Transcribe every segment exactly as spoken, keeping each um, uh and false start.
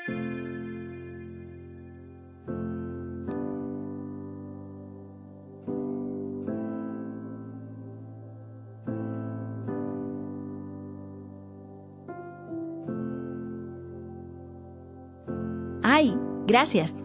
¡Ay! Gracias.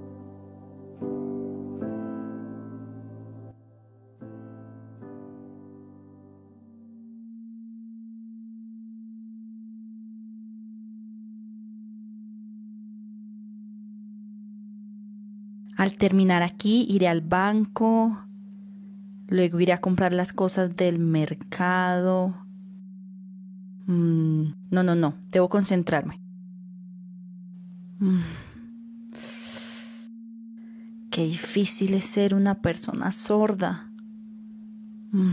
Al terminar aquí, iré al banco, luego iré a comprar las cosas del mercado. Mm, no, no, no, debo concentrarme. Mm, qué difícil es ser una persona sorda. Mm,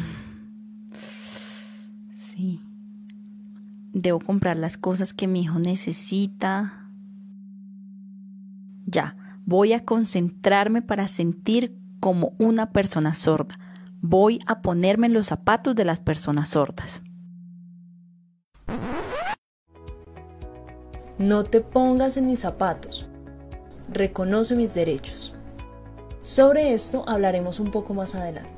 sí, debo comprar las cosas que mi hijo necesita. Ya, voy a concentrarme para sentir como una persona sorda. Voy a ponerme en los zapatos de las personas sordas. No te pongas en mis zapatos. Reconoce mis derechos. Sobre esto hablaremos un poco más adelante.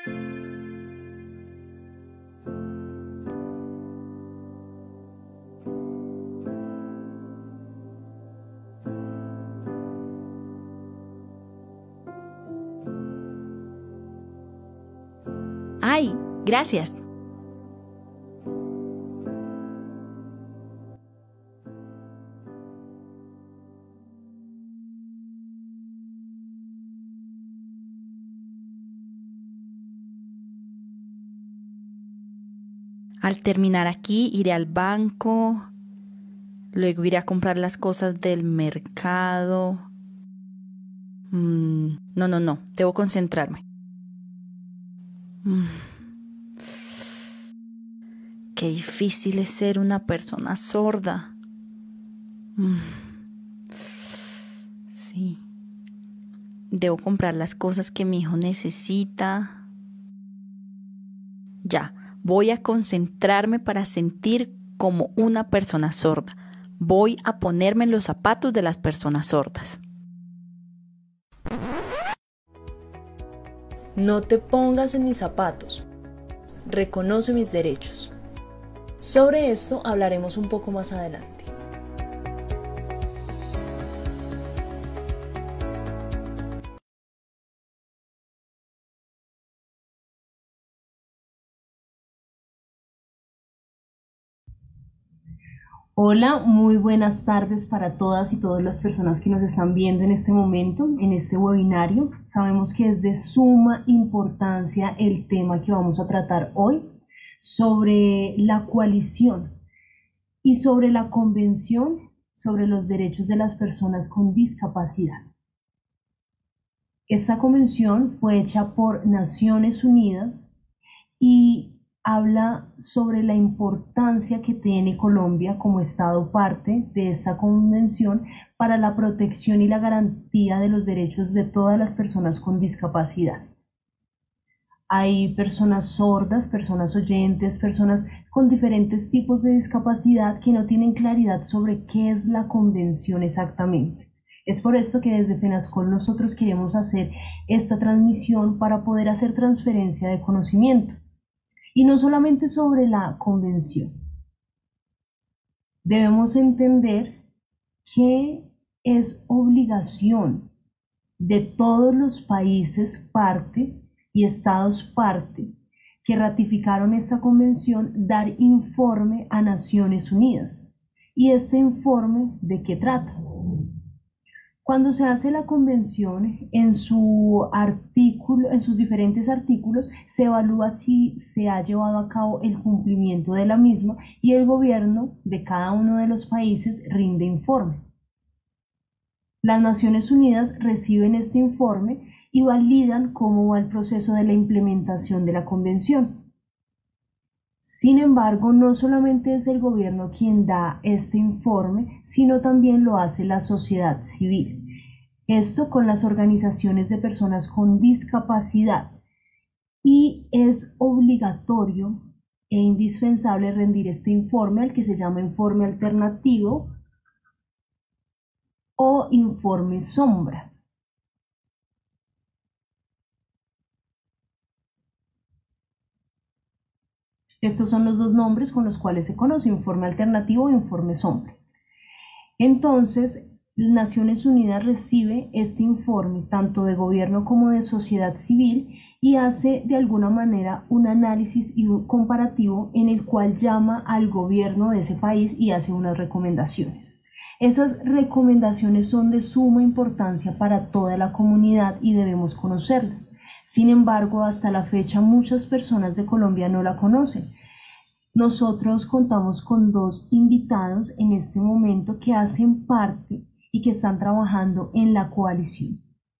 ¡Ay! Gracias. Al terminar aquí, iré al banco, luego iré a comprar las cosas del mercado. Mm, no, no, no, debo concentrarme. Mm. Qué difícil es ser una persona sorda. Mm. Sí. Debo comprar las cosas que mi hijo necesita. Ya. Voy a concentrarme para sentir como una persona sorda. Voy a ponerme en los zapatos de las personas sordas. No te pongas en mis zapatos. Reconoce mis derechos. Sobre esto hablaremos un poco más adelante. Hola, muy buenas tardes para todas y todas las personas que nos están viendo en este momento, en este webinario. Sabemos que es de suma importancia el tema que vamos a tratar hoy sobre la coalición y sobre la Convención sobre los Derechos de las Personas con Discapacidad. Esta convención fue hecha por Naciones Unidas y habla sobre la importancia que tiene Colombia como Estado parte de esta convención para la protección y la garantía de los derechos de todas las personas con discapacidad. Hay personas sordas, personas oyentes, personas con diferentes tipos de discapacidad que no tienen claridad sobre qué es la convención exactamente. Es por esto que desde FENASCOL nosotros queremos hacer esta transmisión para poder hacer transferencia de conocimiento. Y no solamente sobre la convención. Debemos entender que es obligación de todos los países parte y estados parte que ratificaron esta convención dar informe a Naciones Unidas. ¿Y este informe de qué trata? Cuando se hace la convención, en, su artículo, en sus diferentes artículos se evalúa si se ha llevado a cabo el cumplimiento de la misma y el gobierno de cada uno de los países rinde informe. Las Naciones Unidas reciben este informe y validan cómo va el proceso de la implementación de la convención. Sin embargo, no solamente es el gobierno quien da este informe, sino también lo hace la sociedad civil. Esto con las organizaciones de personas con discapacidad. Y es obligatorio e indispensable rendir este informe, al que se llama informe alternativo o informe sombra. Estos son los dos nombres con los cuales se conoce, informe alternativo e informe sombra. Entonces, Naciones Unidas recibe este informe tanto de gobierno como de sociedad civil y hace de alguna manera un análisis y un comparativo en el cual llama al gobierno de ese país y hace unas recomendaciones. Esas recomendaciones son de suma importancia para toda la comunidad y debemos conocerlas. Sin embargo, hasta la fecha muchas personas de Colombia no la conocen. Nosotros contamos con dos invitados en este momento que hacen parte y que están trabajando en la coalición.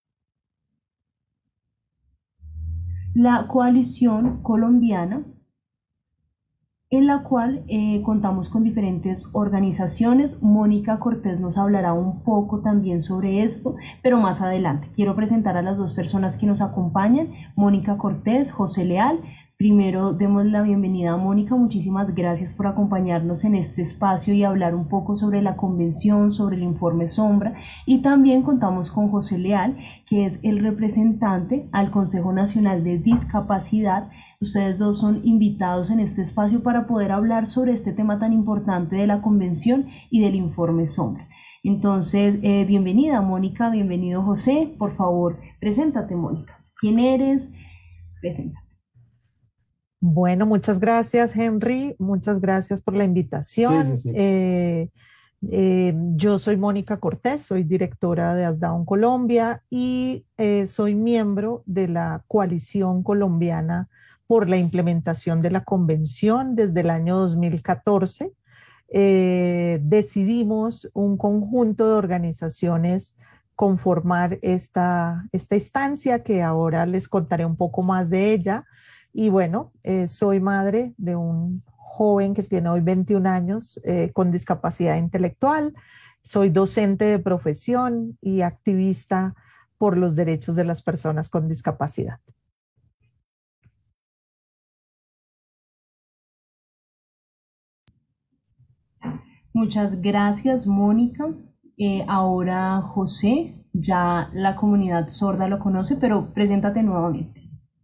La coalición colombiana, en la cual eh, contamos con diferentes organizaciones. Mónica Cortés nos hablará un poco también sobre esto, pero más adelante. Quiero presentar a las dos personas que nos acompañan, Mónica Cortés, José Leal. Primero, demos la bienvenida a Mónica. Muchísimas gracias por acompañarnos en este espacio y hablar un poco sobre la convención, sobre el informe Sombra. Y también contamos con José Leal, que es el representante al Consejo Nacional de Discapacidad. Ustedes dos son invitados en este espacio para poder hablar sobre este tema tan importante de la convención y del informe Sombra. Entonces, eh, bienvenida Mónica, bienvenido José. Por favor, preséntate Mónica. ¿Quién eres? Preséntate. Bueno, muchas gracias, Henry. Muchas gracias por la invitación. Sí, sí, sí. Eh, eh, yo soy Mónica Cortés, soy directora de ASDAON Colombia y eh, soy miembro de la Coalición Colombiana por la implementación de la Convención desde el año dos mil catorce. Eh, decidimos un conjunto de organizaciones conformar esta, esta instancia que ahora les contaré un poco más de ella. Y bueno, eh, soy madre de un joven que tiene hoy veintiún años eh, con discapacidad intelectual. Soy docente de profesión y activista por los derechos de las personas con discapacidad. Muchas gracias, Mónica. Eh, ahora José, ya la comunidad sorda lo conoce, pero preséntate nuevamente.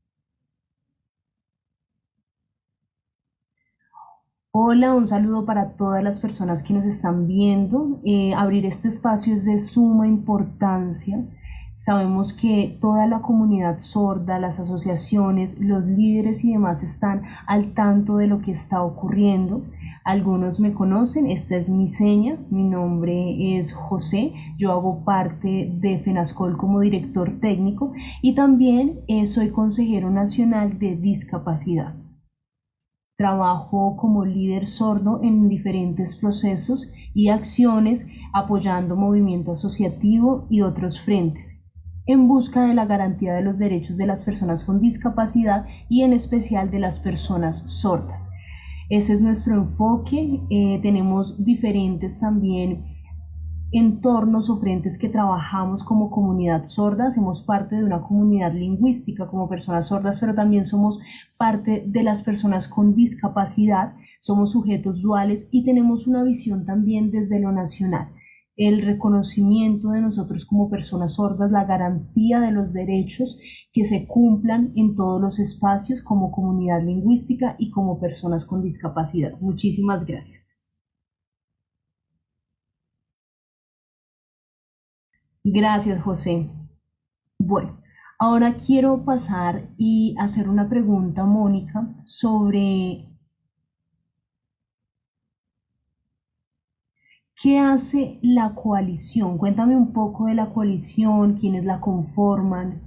Hola, un saludo para todas las personas que nos están viendo. Eh, abrir este espacio es de suma importancia. Sabemos que toda la comunidad sorda, las asociaciones, los líderes y demás están al tanto de lo que está ocurriendo. Algunos me conocen, esta es mi seña, mi nombre es José, yo hago parte de FENASCOL como director técnico y también eh, soy consejero nacional de discapacidad. Trabajo como líder sordo en diferentes procesos y acciones apoyando movimiento asociativo y otros frentes en busca de la garantía de los derechos de las personas con discapacidad y en especial de las personas sordas. Ese es nuestro enfoque. Eh, tenemos diferentes también entornos o frentes que trabajamos como comunidad sorda. Hacemos parte de una comunidad lingüística como personas sordas, pero también somos parte de las personas con discapacidad. Somos sujetos duales y tenemos una visión también desde lo nacional. El reconocimiento de nosotros como personas sordas, la garantía de los derechos que se cumplan en todos los espacios como comunidad lingüística y como personas con discapacidad. Muchísimas gracias. Gracias, José. Bueno, ahora quiero pasar y hacer una pregunta, Mónica, sobre ¿qué hace la coalición? Cuéntame un poco de la coalición, quiénes la conforman.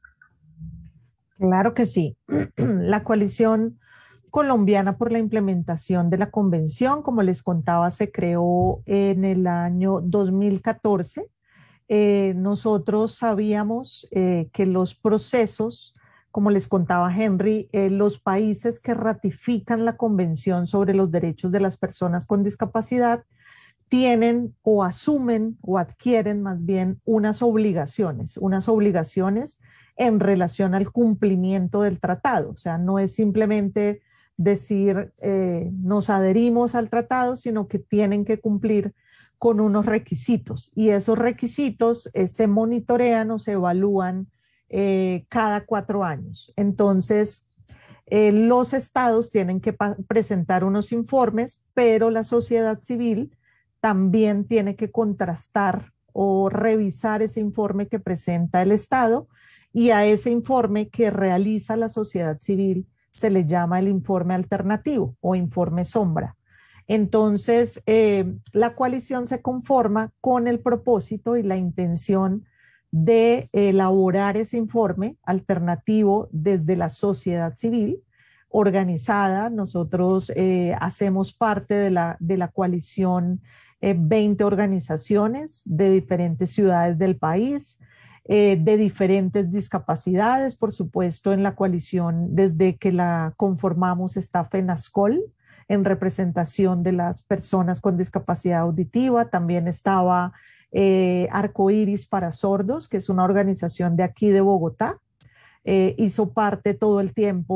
Claro que sí. La Coalición Colombiana por la Implementación de la Convención, como les contaba, se creó en el año dos mil catorce. Eh, nosotros sabíamos eh, que los procesos, como les contaba Henry, eh, los países que ratifican la Convención sobre los Derechos de las Personas con Discapacidad tienen o asumen o adquieren más bien unas obligaciones, unas obligaciones en relación al cumplimiento del tratado. O sea, no es simplemente decir eh, nos adherimos al tratado, sino que tienen que cumplir con unos requisitos y esos requisitos eh, se monitorean o se evalúan eh, cada cuatro años. Entonces, eh, los estados tienen que presentar unos informes, pero la sociedad civil también tiene que contrastar o revisar ese informe que presenta el estado y a ese informe que realiza la sociedad civil se le llama el informe alternativo o informe sombra. Entonces, eh, la coalición se conforma con el propósito y la intención de elaborar ese informe alternativo desde la sociedad civil organizada. Nosotros eh, hacemos parte de la, de la coalición eh, veinte organizaciones de diferentes ciudades del país, eh, de diferentes discapacidades. Por supuesto, en la coalición, desde que la conformamos, está FENASCOL, en representación de las personas con discapacidad auditiva. También estaba eh, Arcoíris para Sordos, que es una organización de aquí de Bogotá. Eh, hizo parte todo el tiempo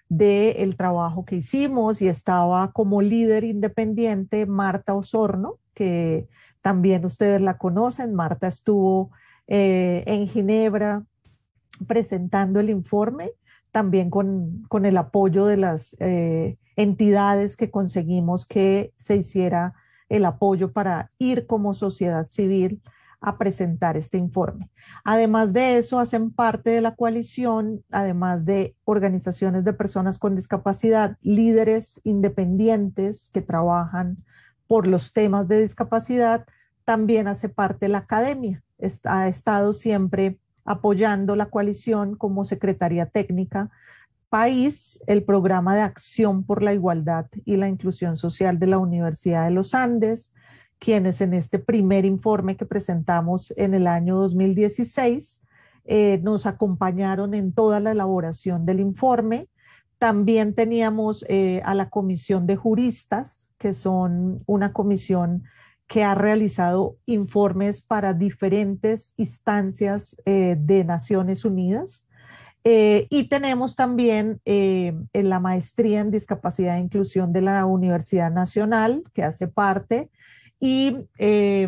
del trabajo que hicimos y estaba como líder independiente Marta Osorno, que también ustedes la conocen. Marta estuvo eh, en Ginebra presentando el informe, también con, con el apoyo de las eh, entidades que conseguimos que se hiciera el apoyo para ir como sociedad civil a presentar este informe. Además de eso, hacen parte de la coalición, además de organizaciones de personas con discapacidad, líderes independientes que trabajan por los temas de discapacidad, también hace parte la academia. Está, ha estado siempre apoyando la coalición como secretaría técnica país, el programa de acción por la igualdad y la inclusión social de la Universidad de los Andes, quienes en este primer informe que presentamos en el año dos mil dieciséis eh, nos acompañaron en toda la elaboración del informe. También teníamos eh, a la Comisión de Juristas, que son una comisión que ha realizado informes para diferentes instancias eh, de Naciones Unidas. Eh, y tenemos también eh, en la maestría en discapacidad e inclusión de la Universidad Nacional, que hace parte, y eh,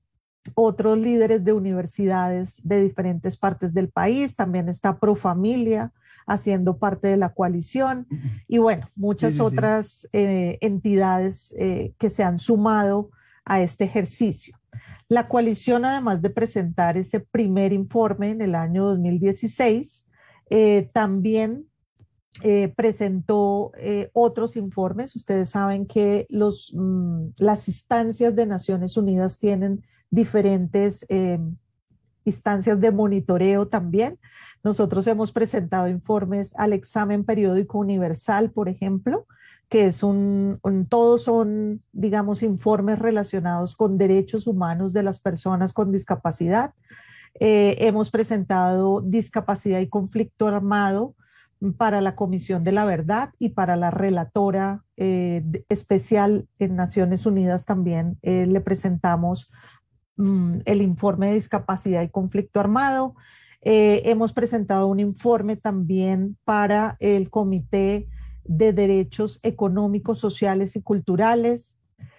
otros líderes de universidades de diferentes partes del país. También está Profamilia haciendo parte de la coalición y bueno, muchas sí, sí, otras sí. Eh, entidades eh, que se han sumado a este ejercicio. La coalición, además de presentar ese primer informe en el año dos mil dieciséis, eh, también eh, presentó eh, otros informes. Ustedes saben que los, mmm, las instancias de Naciones Unidas tienen diferentes eh, instancias de monitoreo también. Nosotros hemos presentado informes al examen periódico universal, por ejemplo, que es un, un, todos son, digamos, informes relacionados con derechos humanos de las personas con discapacidad. Eh, hemos presentado discapacidad y conflicto armado para la Comisión de la Verdad y para la relatora eh, especial en Naciones Unidas también eh, le presentamos mm, el informe de discapacidad y conflicto armado. Eh, hemos presentado un informe también para el Comité de Derechos Económicos, Sociales y Culturales.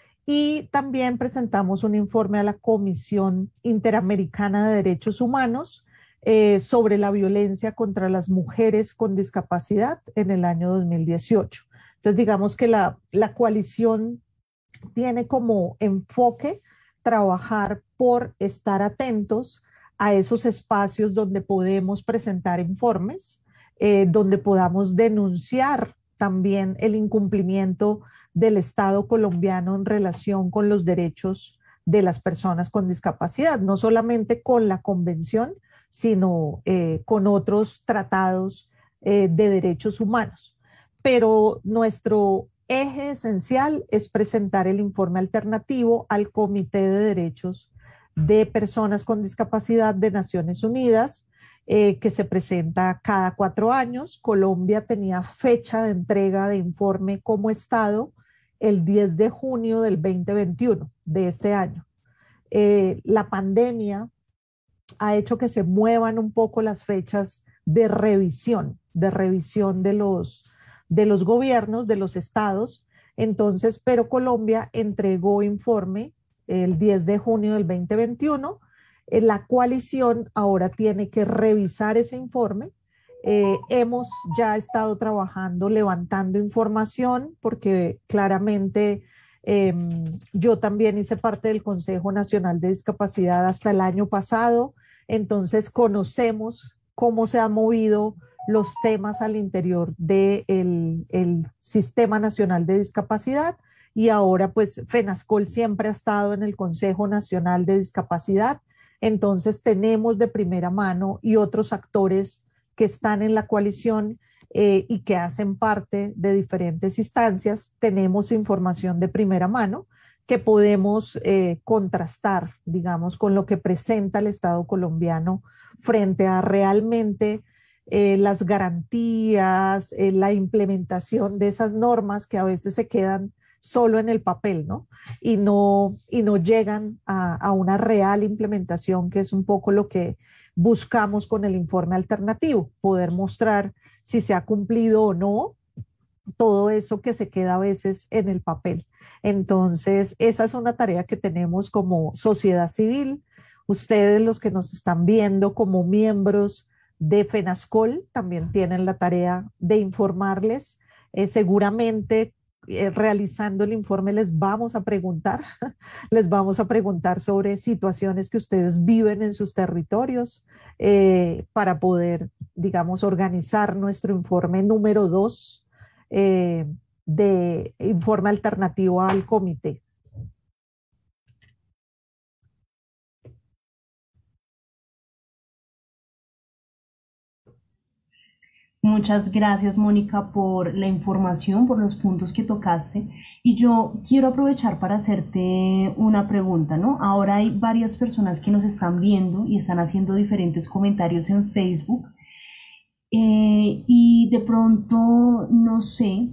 Y también presentamos un informe a la Comisión Interamericana de Derechos Humanos eh, sobre la violencia contra las mujeres con discapacidad en el año dos mil dieciocho. Entonces, digamos que la, la coalición tiene como enfoque trabajar por estar atentos a esos espacios donde podemos presentar informes, eh, donde podamos denunciar también el incumplimiento del Estado colombiano en relación con los derechos de las personas con discapacidad, no solamente con la convención, sino eh, con otros tratados eh, de derechos humanos. Pero nuestro eje esencial es presentar el informe alternativo al Comité de Derechos de Personas con Discapacidad de Naciones Unidas, eh, que se presenta cada cuatro años. Colombia tenía fecha de entrega de informe como Estado el diez de junio del dos mil veintiuno de este año. Eh, la pandemia ha hecho que se muevan un poco las fechas de revisión, de revisión de los, de los gobiernos, de los estados. Entonces, pero Colombia entregó informe el diez de junio del dos mil veintiuno. Eh, la coalición ahora tiene que revisar ese informe. Eh, hemos ya estado trabajando, levantando información, porque claramente eh, yo también hice parte del Consejo Nacional de Discapacidad hasta el año pasado, entonces conocemos cómo se han movido los temas al interior del el Sistema Nacional de Discapacidad y ahora pues FENASCOL siempre ha estado en el Consejo Nacional de Discapacidad, entonces tenemos de primera mano y otros actores que están en la coalición eh, y que hacen parte de diferentes instancias, tenemos información de primera mano que podemos eh, contrastar, digamos, con lo que presenta el Estado colombiano frente a realmente eh, las garantías, eh, la implementación de esas normas que a veces se quedan solo en el papel, ¿no? Y no, y no llegan a, a una real implementación, que es un poco lo que buscamos con el informe alternativo, poder mostrar si se ha cumplido o no todo eso que se queda a veces en el papel. Entonces, esa es una tarea que tenemos como sociedad civil. Ustedes, los que nos están viendo como miembros de FENASCOL, también tienen la tarea de informarles. Eh, seguramente eh, realizando el informe les vamos a preguntar, les vamos a preguntar sobre situaciones que ustedes viven en sus territorios eh, para poder, digamos, organizar nuestro informe número dos eh, de informe alternativo al comité. Muchas gracias, Mónica, por la información, por los puntos que tocaste. Y yo quiero aprovechar para hacerte una pregunta, ¿no? Ahora hay varias personas que nos están viendo y están haciendo diferentes comentarios en Facebook. Eh, y de pronto no sé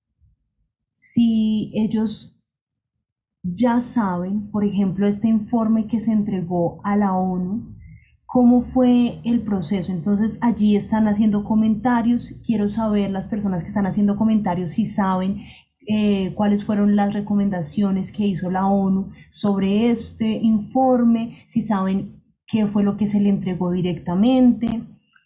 si ellos ya saben, por ejemplo, este informe que se entregó a la ONU, cómo fue el proceso. Entonces allí están haciendo comentarios. Quiero saber las personas que están haciendo comentarios si saben eh, cuáles fueron las recomendaciones que hizo la ONU sobre este informe, si saben qué fue lo que se le entregó directamente.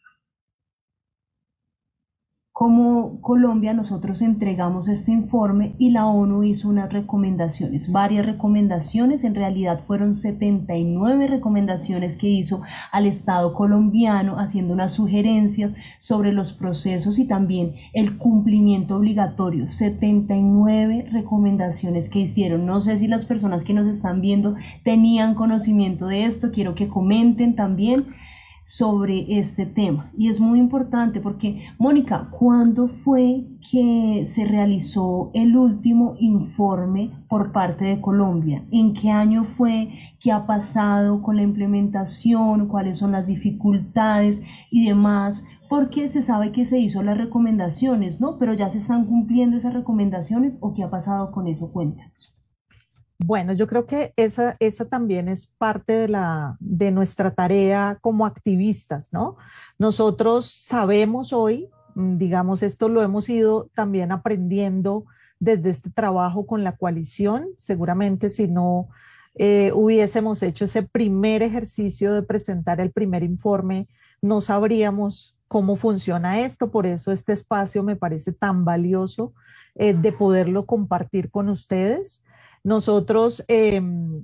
Como Colombia, nosotros entregamos este informe y la ONU hizo unas recomendaciones, varias recomendaciones, en realidad fueron setenta y nueve recomendaciones que hizo al Estado colombiano, haciendo unas sugerencias sobre los procesos y también el cumplimiento obligatorio, setenta y nueve recomendaciones que hicieron. No sé si las personas que nos están viendo tenían conocimiento de esto, quiero que comenten también sobre este tema. Y es muy importante porque, Mónica, ¿cuándo fue que se realizó el último informe por parte de Colombia? ¿En qué año fue? ¿Qué ha pasado con la implementación? ¿Cuáles son las dificultades y demás? Porque se sabe que se hizo las recomendaciones, ¿no? Pero ya se están cumpliendo esas recomendaciones, ¿o qué ha pasado con eso? Cuéntanos. Bueno, yo creo que esa, esa también es parte de la, de nuestra tarea como activistas, ¿no? Nosotros sabemos hoy, mm, digamos, esto lo hemos ido también aprendiendo desde este trabajo con la coalición. Seguramente si no eh, hubiésemos hecho ese primer ejercicio de presentar el primer informe, no sabríamos cómo funciona esto. Por eso este espacio me parece tan valioso eh, de poderlo compartir con ustedes. Nosotros, eh,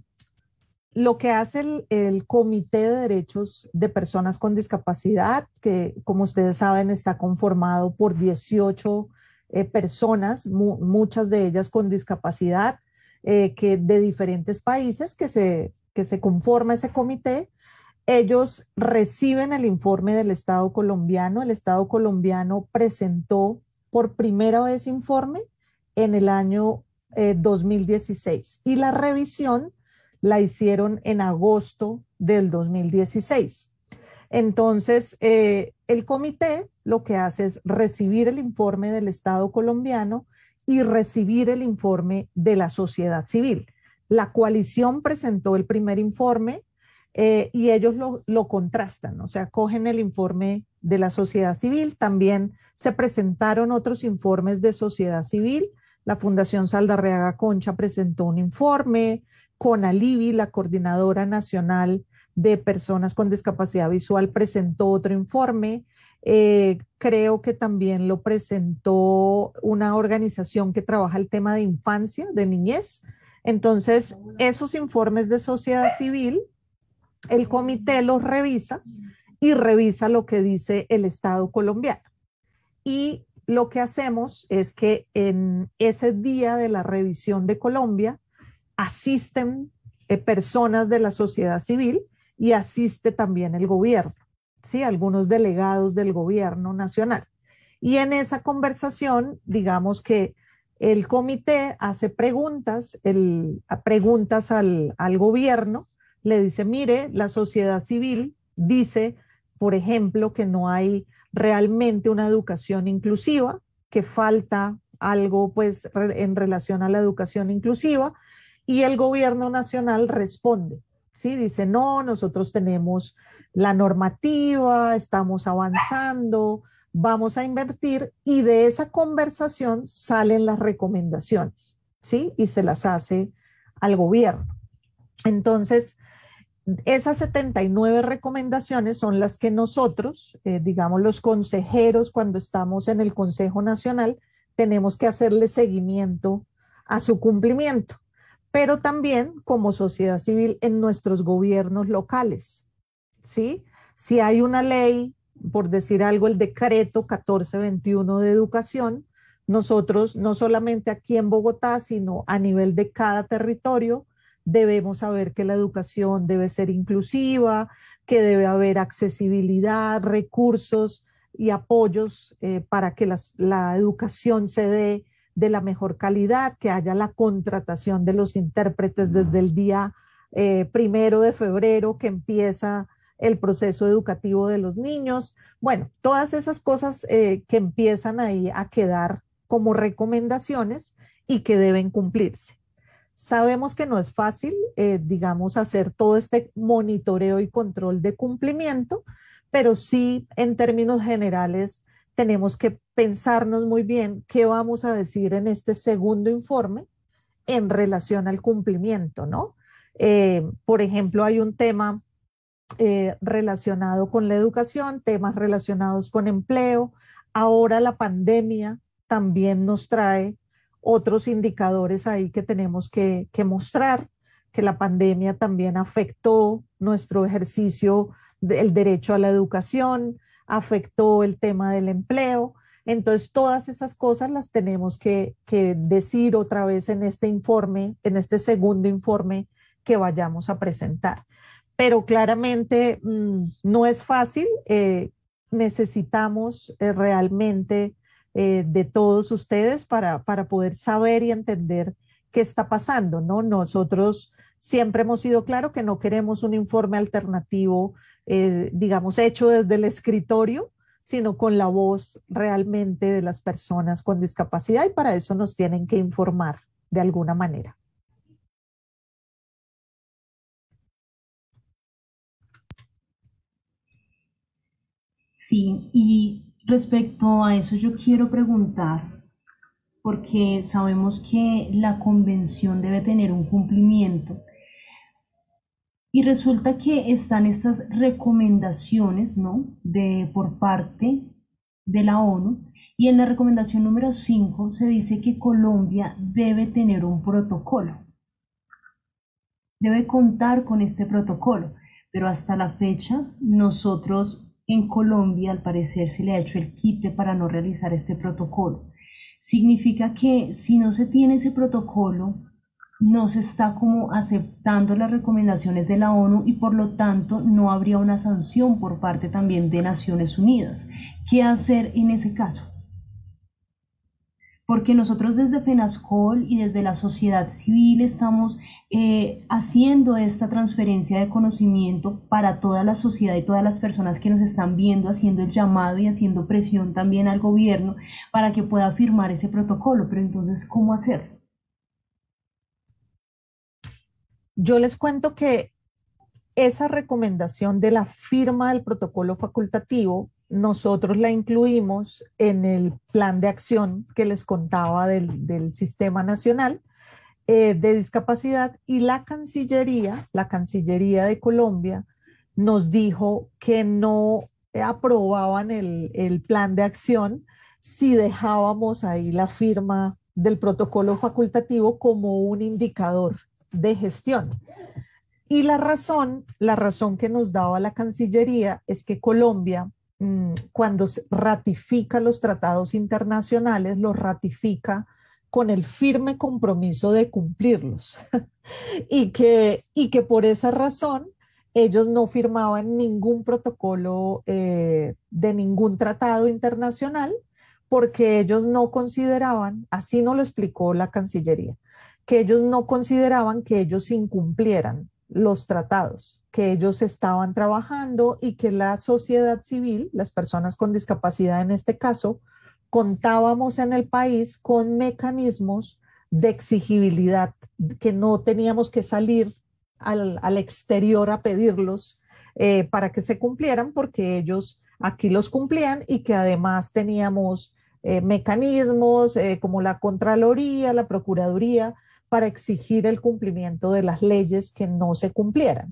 lo que hace el, el Comité de Derechos de Personas con Discapacidad, que como ustedes saben está conformado por dieciocho eh, personas, mu muchas de ellas con discapacidad, eh, que de diferentes países que se, que se conforma ese comité. Ellos reciben el informe del Estado colombiano. El Estado colombiano presentó por primera vez informe en el año eh, dos mil dieciséis y la revisión la hicieron en agosto del dos mil dieciséis. Entonces, eh, el comité lo que hace es recibir el informe del Estado colombiano y recibir el informe de la sociedad civil. La coalición presentó el primer informe eh, y ellos lo, lo contrastan, o sea, cogen el informe de la sociedad civil. También se presentaron otros informes de sociedad civil. La Fundación Saldarriaga Concha presentó un informe, CONALIVI, la Coordinadora Nacional de Personas con Discapacidad Visual, presentó otro informe. Eh, creo que también lo presentó una organización que trabaja el tema de infancia, de niñez. Entonces, esos informes de sociedad civil, el comité los revisa y revisa lo que dice el Estado colombiano. Y lo que hacemos es que en ese día de la revisión de Colombia asisten eh, personas de la sociedad civil y asiste también el gobierno, ¿sí? Algunos delegados del gobierno nacional. Y en esa conversación, digamos que el comité hace preguntas, el, preguntas al, al gobierno, le dice, mire, la sociedad civil dice, por ejemplo, que no hay realmente una educación inclusiva, que falta algo pues en relación a la educación inclusiva, y el gobierno nacional responde, ¿sí? Dice, no, nosotros tenemos la normativa, estamos avanzando, vamos a invertir y de esa conversación salen las recomendaciones, ¿sí? Y se las hace al gobierno. Entonces, esas setenta y nueve recomendaciones son las que nosotros, eh, digamos los consejeros, cuando estamos en el Consejo Nacional, tenemos que hacerle seguimiento a su cumplimiento, pero también como sociedad civil en nuestros gobiernos locales, ¿sí? Si hay una ley, por decir algo, el decreto catorce veintiuno de educación, nosotros no solamente aquí en Bogotá, sino a nivel de cada territorio, debemos saber que la educación debe ser inclusiva, que debe haber accesibilidad, recursos y apoyos eh, para que las, la educación se dé de la mejor calidad, que haya la contratación de los intérpretes desde el día eh, primero de febrero que empieza el proceso educativo de los niños. Bueno, todas esas cosas eh, que empiezan ahí a quedar como recomendaciones y que deben cumplirse. Sabemos que no es fácil, eh, digamos, hacer todo este monitoreo y control de cumplimiento, pero sí, en términos generales, tenemos que pensarnos muy bien qué vamos a decir en este segundo informe en relación al cumplimiento, ¿no? Eh, por ejemplo, hay un tema eh, relacionado con la educación, temas relacionados con empleo. Ahora la pandemia también nos trae otros indicadores ahí que tenemos que, que mostrar, que la pandemia también afectó nuestro ejercicio del derecho a la educación, afectó el tema del empleo. Entonces, todas esas cosas las tenemos que, que decir otra vez en este informe, en este segundo informe que vayamos a presentar. Pero claramente mmm, no es fácil, eh, necesitamos eh, realmente eh, de todos ustedes para, para poder saber y entender qué está pasando, ¿no? Nosotros siempre hemos sido claro que no queremos un informe alternativo, eh, digamos, hecho desde el escritorio, sino con la voz realmente de las personas con discapacidad, y para eso nos tienen que informar de alguna manera. Sí, y respecto a eso yo quiero preguntar, porque sabemos que la convención debe tener un cumplimiento y resulta que están estas recomendaciones, ¿no? De, por parte de la ONU, y en la recomendación número cinco se dice que Colombia debe tener un protocolo, debe contar con este protocolo, pero hasta la fecha nosotros en Colombia al parecer se le ha hecho el quite para no realizar este protocolo. Significa que si no se tiene ese protocolo, no se está como aceptando las recomendaciones de la ONU y por lo tanto no habría una sanción por parte también de Naciones Unidas. ¿Qué hacer en ese caso? Porque nosotros desde FENASCOL y desde la sociedad civil estamos eh, haciendo esta transferencia de conocimiento para toda la sociedad y todas las personas que nos están viendo, haciendo el llamado y haciendo presión también al gobierno para que pueda firmar ese protocolo. Pero entonces, ¿cómo hacerlo? Yo les cuento que esa recomendación de la firma del protocolo facultativo, nosotros la incluimos en el plan de acción que les contaba del, del Sistema Nacional eh, de Discapacidad, y la Cancillería, la Cancillería de Colombia, nos dijo que no aprobaban el, el plan de acción si dejábamos ahí la firma del protocolo facultativo como un indicador de gestión. Y la razón, la razón que nos daba la Cancillería es que Colombia, mmm, cuando ratifica los tratados internacionales, los ratifica con el firme compromiso de cumplirlos. y, que, y que por esa razón ellos no firmaban ningún protocolo eh, de ningún tratado internacional, porque ellos no consideraban, así nos lo explicó la Cancillería, que ellos no consideraban que ellos incumplieran los tratados, que ellos estaban trabajando y que la sociedad civil, las personas con discapacidad en este caso, contábamos en el país con mecanismos de exigibilidad, que no teníamos que salir al, al exterior a pedirlos eh, para que se cumplieran, porque ellos aquí los cumplían y que además teníamos eh, mecanismos eh, como la Contraloría, la Procuraduría, para exigir el cumplimiento de las leyes que no se cumplieran.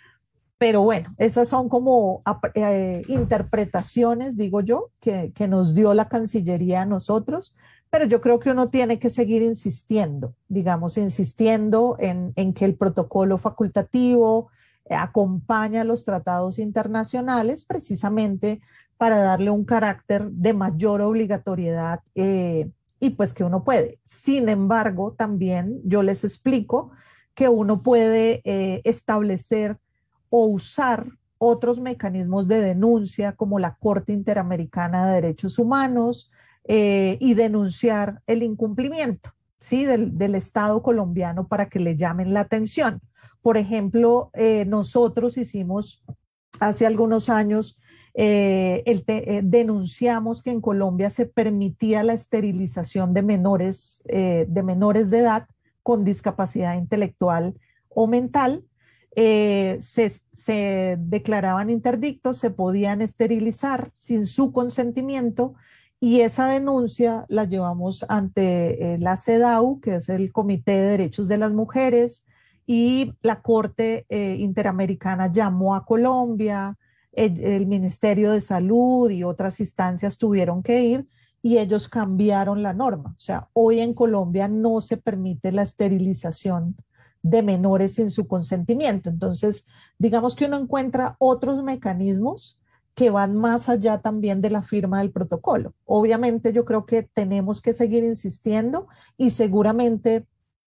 Pero bueno, esas son como eh, interpretaciones, digo yo, que, que nos dio la Cancillería a nosotros, pero yo creo que uno tiene que seguir insistiendo, digamos, insistiendo en, en que el protocolo facultativo eh, acompaña los tratados internacionales precisamente para darle un carácter de mayor obligatoriedad eh, y pues que uno puede. Sin embargo, también yo les explico que uno puede eh, establecer o usar otros mecanismos de denuncia como la Corte Interamericana de Derechos Humanos eh, y denunciar el incumplimiento, ¿sí? del, del Estado colombiano para que le llamen la atención. Por ejemplo, eh, nosotros hicimos hace algunos años, eh, el te, eh, denunciamos que en Colombia se permitía la esterilización de menores, eh, de menores de edad con discapacidad intelectual o mental. Eh, se, se declaraban interdictos, se podían esterilizar sin su consentimiento y esa denuncia la llevamos ante eh, la CEDAW, que es el Comité de Derechos de las Mujeres, y la Corte eh, Interamericana llamó a Colombia, el, el Ministerio de Salud y otras instancias tuvieron que ir y ellos cambiaron la norma. O sea, hoy en Colombia no se permite la esterilización de menores sin su consentimiento. Entonces, digamos que uno encuentra otros mecanismos que van más allá también de la firma del protocolo. Obviamente yo creo que tenemos que seguir insistiendo y seguramente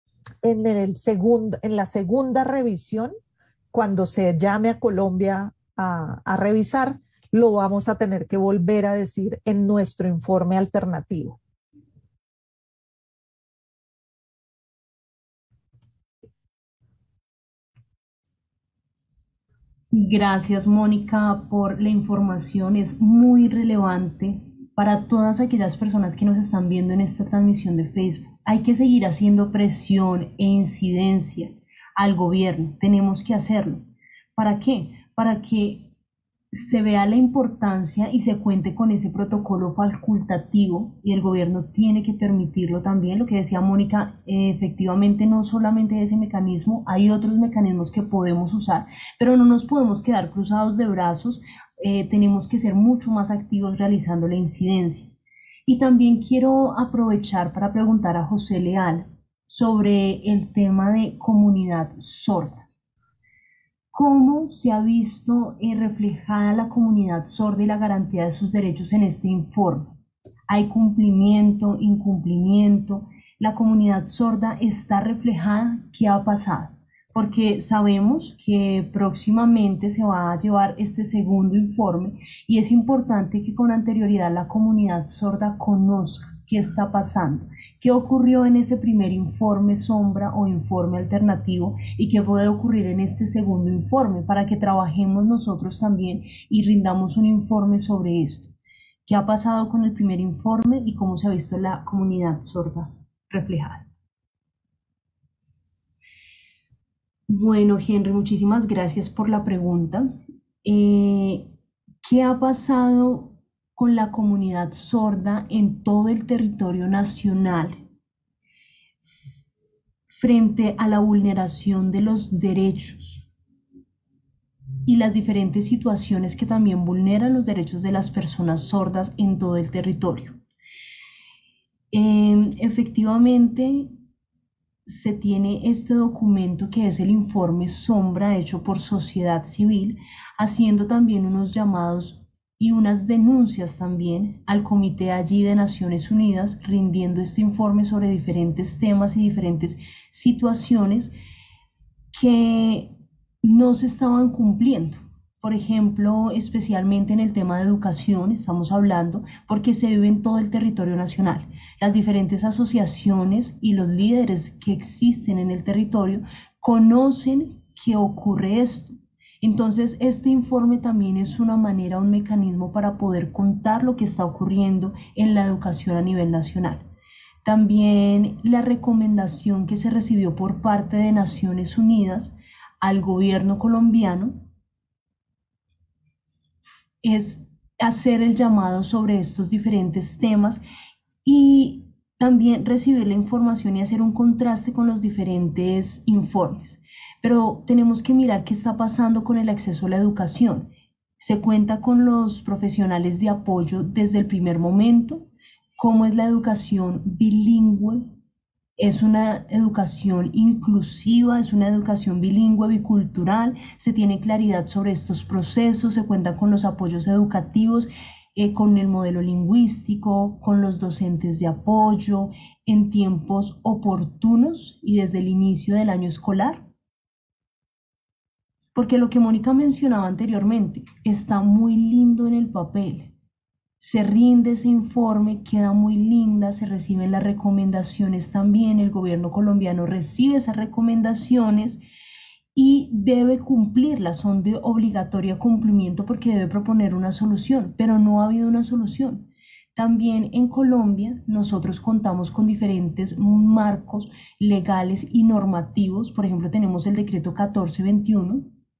en, el segundo, en la segunda revisión, cuando se llame a Colombia a, a revisar, lo vamos a tener que volver a decir en nuestro informe alternativo. Gracias, Mónica, por la información. Es muy relevante para todas aquellas personas que nos están viendo en esta transmisión de Facebook. Hay que seguir haciendo presión e incidencia al gobierno. Tenemos que hacerlo. ¿Para qué? Para que se vea la importancia y se cuente con ese protocolo facultativo y el gobierno tiene que permitirlo también. Lo que decía Mónica, eh, efectivamente no solamente ese mecanismo, hay otros mecanismos que podemos usar, pero no nos podemos quedar cruzados de brazos, eh, tenemos que ser mucho más activos realizando la incidencia. Y también quiero aprovechar para preguntar a José Leal sobre el tema de comunidad sorda. ¿Cómo se ha visto eh, reflejada la comunidad sorda y la garantía de sus derechos en este informe? ¿Hay cumplimiento, incumplimiento? ¿La comunidad sorda está reflejada? ¿Qué ha pasado? Porque sabemos que próximamente se va a llevar este segundo informe y es importante que con anterioridad la comunidad sorda conozca qué está pasando. ¿Qué ocurrió en ese primer informe sombra o informe alternativo y qué puede ocurrir en este segundo informe para que trabajemos nosotros también y rindamos un informe sobre esto? ¿Qué ha pasado con el primer informe y cómo se ha visto la comunidad sorda reflejada? Bueno, Henry, muchísimas gracias por la pregunta. Eh, ¿qué ha pasado con la comunidad sorda en todo el territorio nacional frente a la vulneración de los derechos y las diferentes situaciones que también vulneran los derechos de las personas sordas en todo el territorio? Eh, efectivamente, se tiene este documento que es el informe sombra hecho por sociedad civil, haciendo también unos llamados y unas denuncias también al Comité allí de Naciones Unidas, rindiendo este informe sobre diferentes temas y diferentes situaciones que no se estaban cumpliendo. Por ejemplo, especialmente en el tema de educación, estamos hablando, porque se vive en todo el territorio nacional. Las diferentes asociaciones y los líderes que existen en el territorio conocen que ocurre esto. Entonces, este informe también es una manera, un mecanismo para poder contar lo que está ocurriendo en la educación a nivel nacional. También la recomendación que se recibió por parte de Naciones Unidas al gobierno colombiano es hacer el llamado sobre estos diferentes temas y también recibir la información y hacer un contraste con los diferentes informes. Pero tenemos que mirar qué está pasando con el acceso a la educación. Se cuenta con los profesionales de apoyo desde el primer momento, cómo es la educación bilingüe, es una educación inclusiva, es una educación bilingüe, bicultural, se tiene claridad sobre estos procesos, se cuenta con los apoyos educativos, eh, con el modelo lingüístico, con los docentes de apoyo, en tiempos oportunos y desde el inicio del año escolar. Porque lo que Mónica mencionaba anteriormente está muy lindo en el papel. Se rinde ese informe, queda muy linda, se reciben las recomendaciones también, el gobierno colombiano recibe esas recomendaciones y debe cumplirlas, son de obligatorio cumplimiento porque debe proponer una solución, pero no ha habido una solución. También en Colombia nosotros contamos con diferentes marcos legales y normativos, por ejemplo tenemos el decreto catorce veintiuno,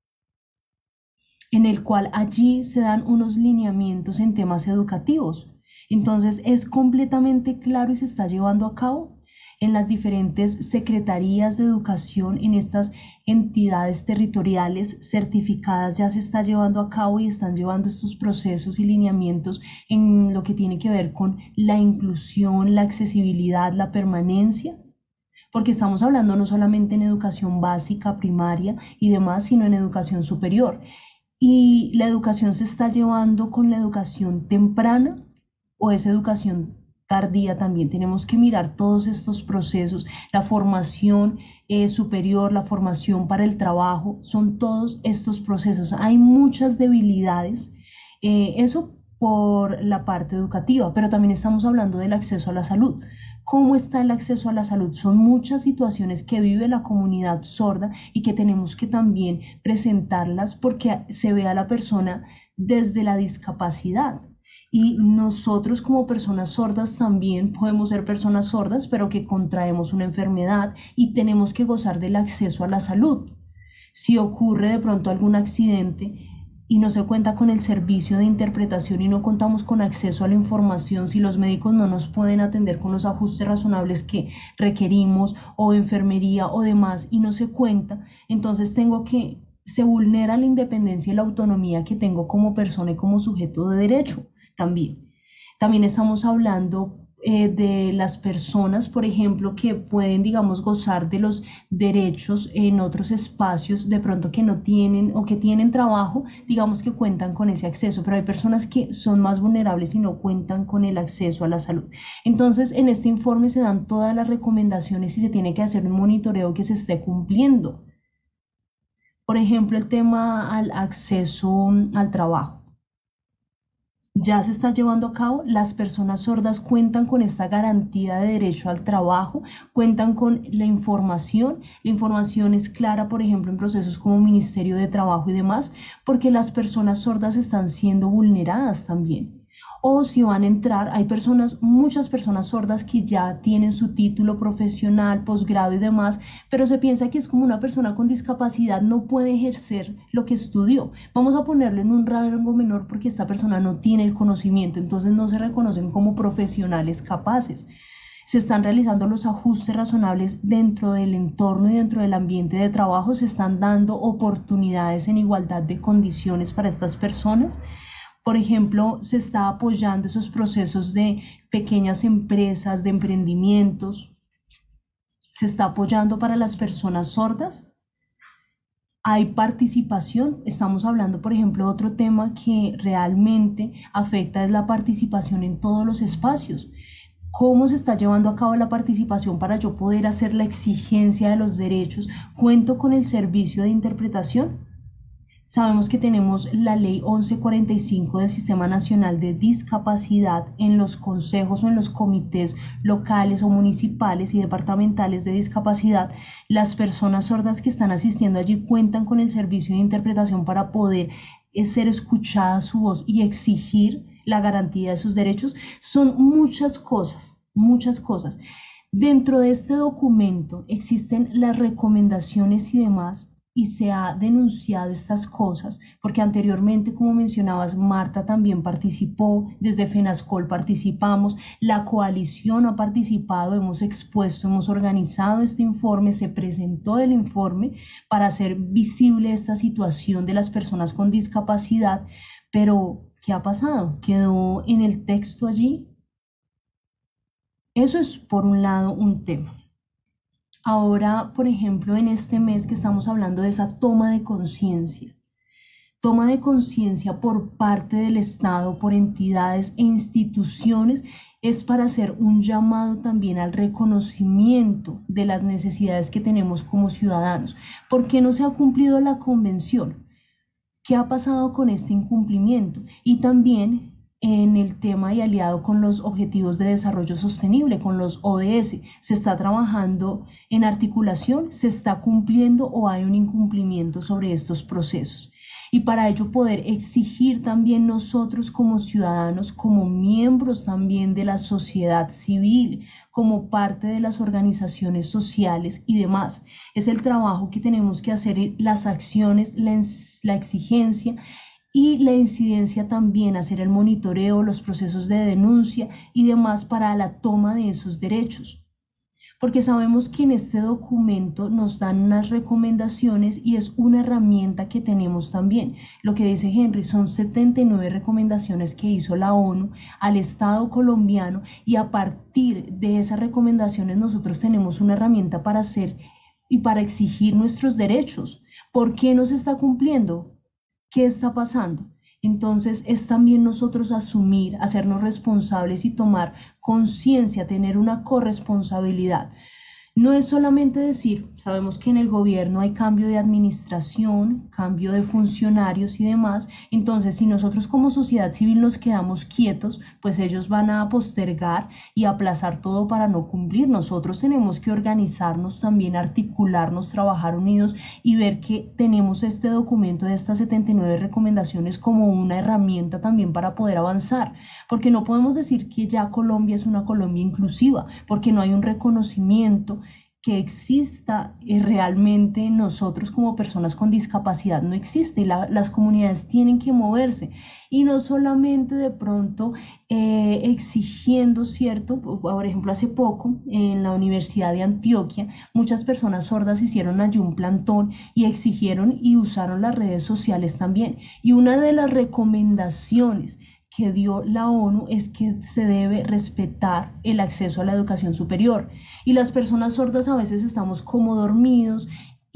en el cual allí se dan unos lineamientos en temas educativos. Entonces es completamente claro y se está llevando a cabo en las diferentes secretarías de educación, en estas entidades territoriales certificadas, ya se está llevando a cabo y están llevando estos procesos y lineamientos en lo que tiene que ver con la inclusión, la accesibilidad, la permanencia. Porque estamos hablando no solamente en educación básica, primaria y demás, sino en educación superior. Y la educación se está llevando con la educación temprana o es educación tardía también. Tenemos que mirar todos estos procesos, la formación eh, superior, la formación para el trabajo, son todos estos procesos. Hay muchas debilidades, eh, eso por la parte educativa, pero también estamos hablando del acceso a la salud. ¿Cómo está el acceso a la salud? Son muchas situaciones que vive la comunidad sorda y que tenemos que también presentarlas porque se ve a la persona desde la discapacidad. Y nosotros como personas sordas también podemos ser personas sordas, pero que contraemos una enfermedad y tenemos que gozar del acceso a la salud. Si ocurre de pronto algún accidente y no se cuenta con el servicio de interpretación y no contamos con acceso a la información, si los médicos no nos pueden atender con los ajustes razonables que requerimos o enfermería o demás y no se cuenta, entonces tengo que, se vulnera la independencia y la autonomía que tengo como persona y como sujeto de derecho también. También estamos hablando Eh, de las personas, por ejemplo, que pueden, digamos, gozar de los derechos en otros espacios, de pronto que no tienen o que tienen trabajo, digamos que cuentan con ese acceso, pero hay personas que son más vulnerables y no cuentan con el acceso a la salud. Entonces, en este informe se dan todas las recomendaciones y se tiene que hacer un monitoreo que se esté cumpliendo. Por ejemplo, el tema al acceso al trabajo. Ya se está llevando a cabo, las personas sordas cuentan con esta garantía de derecho al trabajo, cuentan con la información, la información es clara, por ejemplo, en procesos como Ministerio de Trabajo y demás, porque las personas sordas están siendo vulneradas también. O si van a entrar, hay personas, muchas personas sordas que ya tienen su título profesional, posgrado y demás, pero se piensa que es como una persona con discapacidad no puede ejercer lo que estudió. Vamos a ponerlo en un rango menor porque esta persona no tiene el conocimiento, entonces no se reconocen como profesionales capaces. Se están realizando los ajustes razonables dentro del entorno y dentro del ambiente de trabajo, se están dando oportunidades en igualdad de condiciones para estas personas. Por ejemplo, se está apoyando esos procesos de pequeñas empresas, de emprendimientos. Se está apoyando para las personas sordas. Hay participación. Estamos hablando, por ejemplo, de otro tema que realmente afecta es la participación en todos los espacios. ¿Cómo se está llevando a cabo la participación para yo poder hacer la exigencia de los derechos? ¿Cuento con el servicio de interpretación? Sabemos que tenemos la ley once cuarenta y cinco del Sistema Nacional de Discapacidad en los consejos o en los comités locales o municipales y departamentales de discapacidad. Las personas sordas que están asistiendo allí cuentan con el servicio de interpretación para poder eh, ser escuchada su voz y exigir la garantía de sus derechos. Son muchas cosas, muchas cosas. Dentro de este documento existen las recomendaciones y demás y se ha denunciado estas cosas, porque anteriormente, como mencionabas, Marta también participó, desde FENASCOL participamos, la coalición ha participado, hemos expuesto, hemos organizado este informe, se presentó el informe para hacer visible esta situación de las personas con discapacidad, pero ¿qué ha pasado? ¿Quedó en el texto allí? Eso es por un lado un tema. Ahora, por ejemplo, en este mes que estamos hablando de esa toma de conciencia, toma de conciencia por parte del Estado, por entidades e instituciones, es para hacer un llamado también al reconocimiento de las necesidades que tenemos como ciudadanos. ¿Por qué no se ha cumplido la convención? ¿Qué ha pasado con este incumplimiento? Y también en el tema y aliado con los Objetivos de Desarrollo Sostenible, con los O D S, ¿se está trabajando en articulación? ¿Se está cumpliendo o hay un incumplimiento sobre estos procesos? Y para ello poder exigir también nosotros como ciudadanos, como miembros también de la sociedad civil, como parte de las organizaciones sociales y demás. Es el trabajo que tenemos que hacer, las acciones, la, la exigencia y la incidencia también, hacer el monitoreo, los procesos de denuncia y demás para la toma de esos derechos. Porque sabemos que en este documento nos dan unas recomendaciones y es una herramienta que tenemos también. Lo que dice Henry, son setenta y nueve recomendaciones que hizo la ONU al Estado colombiano y a partir de esas recomendaciones nosotros tenemos una herramienta para hacer y para exigir nuestros derechos. ¿Por qué no se está cumpliendo? ¿Qué está pasando? Entonces es también nosotros asumir, hacernos responsables y tomar conciencia, tener una corresponsabilidad. No es solamente decir, sabemos que en el gobierno hay cambio de administración, cambio de funcionarios y demás, entonces si nosotros como sociedad civil nos quedamos quietos, pues ellos van a postergar y aplazar todo para no cumplir. Nosotros tenemos que organizarnos también, articularnos, trabajar unidos y ver que tenemos este documento de estas setenta y nueve recomendaciones como una herramienta también para poder avanzar, porque no podemos decir que ya Colombia es una Colombia inclusiva, porque no hay un reconocimiento que exista eh, realmente nosotros como personas con discapacidad, no existe. La, las comunidades tienen que moverse y no solamente de pronto eh, exigiendo, ¿cierto? Por ejemplo, hace poco en la Universidad de Antioquia muchas personas sordas hicieron allí un plantón y exigieron y usaron las redes sociales también. Y una de las recomendaciones que dio la ONU es que se debe respetar el acceso a la educación superior. Y las personas sordas a veces estamos como dormidos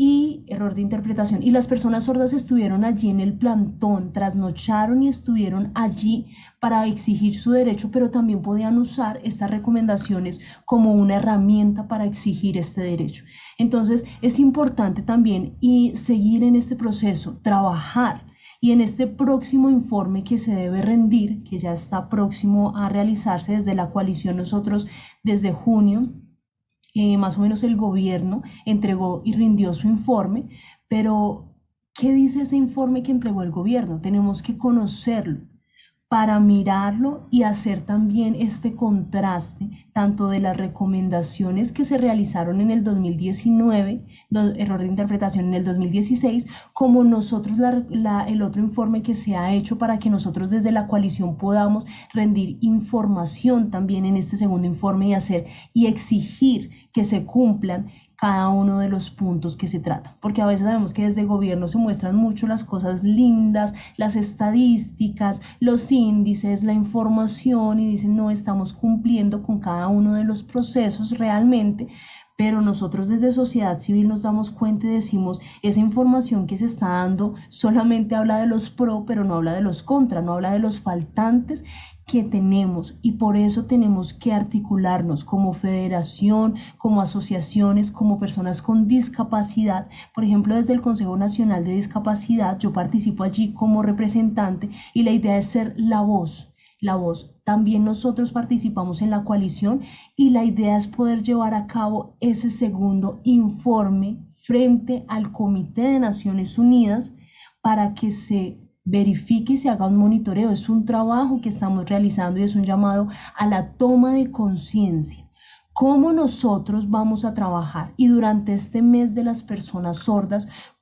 y error de interpretación. Y las personas sordas estuvieron allí en el plantón, trasnocharon y estuvieron allí para exigir su derecho, pero también podían usar estas recomendaciones como una herramienta para exigir este derecho. Entonces es importante también y seguir en este proceso, trabajar. Y en este próximo informe que se debe rendir, que ya está próximo a realizarse desde la coalición, nosotros desde junio, eh, más o menos el gobierno entregó y rindió su informe, pero ¿qué dice ese informe que entregó el gobierno? Tenemos que conocerlo para mirarlo y hacer también este contraste, tanto de las recomendaciones que se realizaron en el dos mil diecinueve, do, error de interpretación en el dos mil dieciséis, como nosotros la, la, el otro informe que se ha hecho para que nosotros desde la coalición podamos rendir información también en este segundo informe y hacer y exigir que se cumplan cada uno de los puntos que se tratan, porque a veces sabemos que desde el gobierno se muestran mucho las cosas lindas, las estadísticas, los índices, la información y dicen no estamos cumpliendo con cada uno de los procesos realmente, pero nosotros desde sociedad civil nos damos cuenta y decimos esa información que se está dando solamente habla de los pro, pero no habla de los contra, no habla de los faltantes que tenemos y por eso tenemos que articularnos como federación, como asociaciones, como personas con discapacidad. Por ejemplo, desde el Consejo Nacional de Discapacidad, yo participo allí como representante y la idea es ser la voz, la voz. También nosotros participamos en la coalición y la idea es poder llevar a cabo ese segundo informe frente al Comité de Naciones Unidas para que se verifique y se haga un monitoreo. Es un trabajo que estamos realizando y es un llamado a la toma de conciencia. ¿Cómo nosotros vamos a trabajar? Y durante este mes de las personas sordas,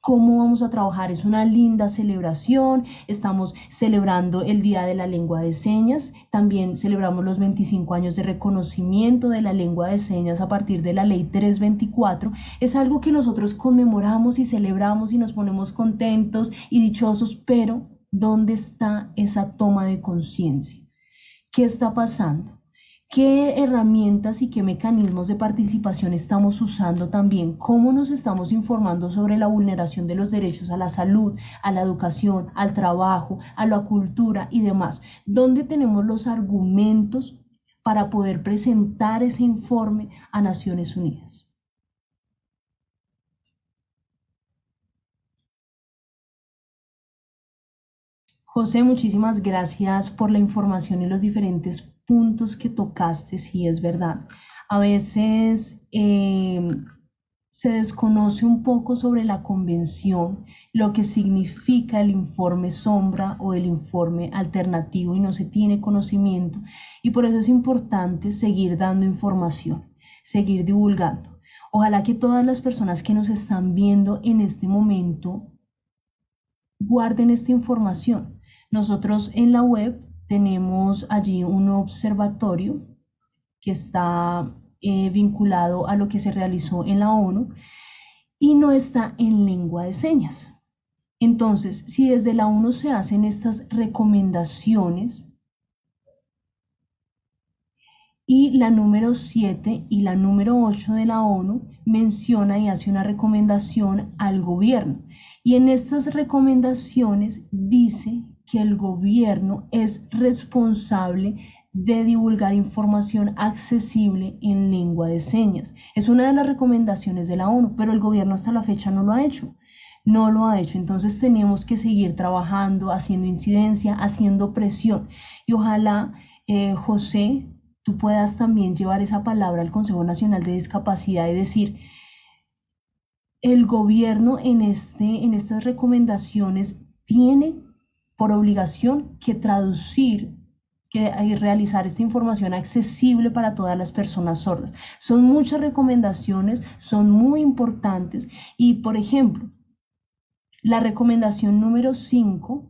¿Cómo vamos a trabajar? Es una linda celebración, estamos celebrando el Día de la Lengua de Señas, también celebramos los veinticinco años de reconocimiento de la lengua de señas a partir de la Ley trescientos veinticuatro. Es algo que nosotros conmemoramos y celebramos y nos ponemos contentos y dichosos, pero ¿dónde está esa toma de conciencia? ¿Qué está pasando? ¿Qué herramientas y qué mecanismos de participación estamos usando también? ¿Cómo nos estamos informando sobre la vulneración de los derechos a la salud, a la educación, al trabajo, a la cultura y demás? ¿Dónde tenemos los argumentos para poder presentar ese informe a Naciones Unidas? José, muchísimas gracias por la información y los diferentes puntos que tocaste. Sí, es verdad. A veces eh, se desconoce un poco sobre la convención, lo que significa el informe sombra o el informe alternativo, y no se tiene conocimiento. Y por eso es importante seguir dando información, seguir divulgando. Ojalá que todas las personas que nos están viendo en este momento guarden esta información. Nosotros en la web tenemos allí un observatorio que está eh, vinculado a lo que se realizó en la ONU y no está en lengua de señas. Entonces, si desde la ONU se hacen estas recomendaciones y la número siete y la número ocho de la ONU menciona y hace una recomendación al gobierno, y en estas recomendaciones dice que el gobierno es responsable de divulgar información accesible en lengua de señas. Es una de las recomendaciones de la ONU, pero el gobierno hasta la fecha no lo ha hecho. No lo ha hecho. Entonces tenemos que seguir trabajando, haciendo incidencia, haciendo presión. Y ojalá, eh, José, tú puedas también llevar esa palabra al Consejo Nacional de Discapacidad y decir, el gobierno en, este, en estas recomendaciones tiene por obligación que traducir, que realizar esta información accesible para todas las personas sordas. Son muchas recomendaciones, son muy importantes, y por ejemplo, la recomendación número cinco,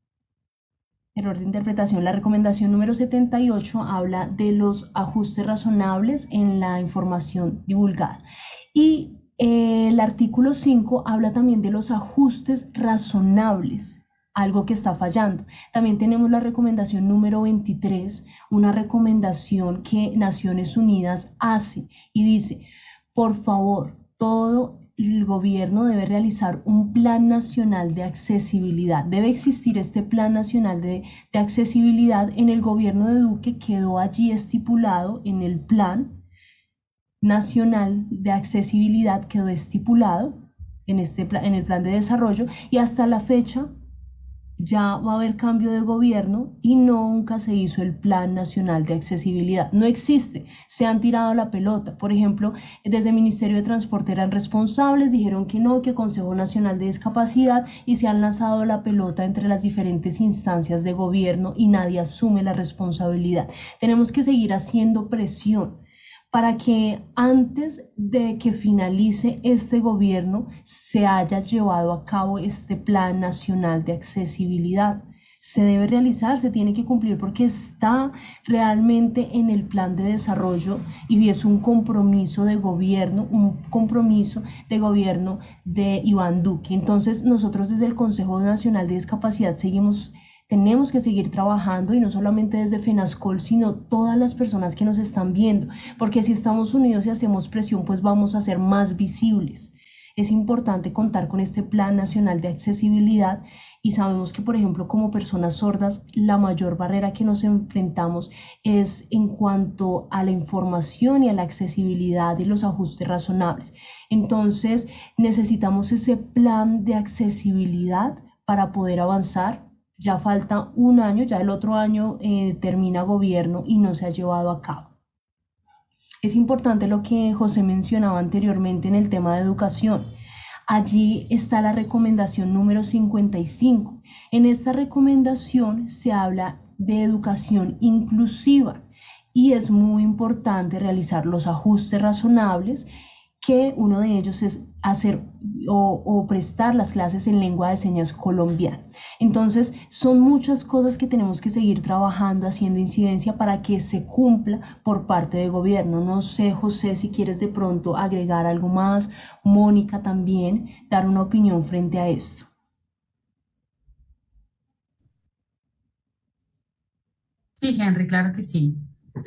error de interpretación, la recomendación número setenta y ocho habla de los ajustes razonables en la información divulgada, y eh, el artículo cinco habla también de los ajustes razonables, algo que está fallando. También tenemos la recomendación número veintitrés, una recomendación que Naciones Unidas hace y dice, por favor, todo el gobierno debe realizar un plan nacional de accesibilidad. Debe existir este plan nacional de, de accesibilidad. En el gobierno de Duque quedó allí estipulado, en el plan nacional de accesibilidad quedó estipulado en, este, en el plan de desarrollo, y hasta la fecha ya va a haber cambio de gobierno y nunca se hizo el Plan Nacional de Accesibilidad. No existe, se han tirado la pelota. Por ejemplo, desde el Ministerio de Transporte eran responsables, dijeron que no, que Consejo Nacional de Discapacidad, y se han lanzado la pelota entre las diferentes instancias de gobierno y nadie asume la responsabilidad. Tenemos que seguir haciendo presión para que antes de que finalice este gobierno se haya llevado a cabo este Plan Nacional de Accesibilidad. Se debe realizar, se tiene que cumplir porque está realmente en el plan de desarrollo y es un compromiso de gobierno, un compromiso de gobierno de Iván Duque. Entonces nosotros desde el Consejo Nacional de Discapacidad seguimos Tenemos que seguir trabajando, y no solamente desde FENASCOL, sino todas las personas que nos están viendo, porque si estamos unidos y hacemos presión, pues vamos a ser más visibles. Es importante contar con este Plan Nacional de Accesibilidad, y sabemos que, por ejemplo, como personas sordas, la mayor barrera que nos enfrentamos es en cuanto a la información y a la accesibilidad y los ajustes razonables. Entonces, necesitamos ese plan de accesibilidad para poder avanzar. Ya falta un año, ya el otro año eh, termina gobierno y no se ha llevado a cabo. Es importante lo que José mencionaba anteriormente en el tema de educación. Allí está la recomendación número cincuenta y cinco. En esta recomendación se habla de educación inclusiva y es muy importante realizar los ajustes razonables que uno de ellos es hacer o, o prestar las clases en lengua de señas colombiana. Entonces, son muchas cosas que tenemos que seguir trabajando, haciendo incidencia para que se cumpla por parte del gobierno. No sé, José, si quieres de pronto agregar algo más, Mónica también, dar una opinión frente a esto. Sí, Henry, claro que sí.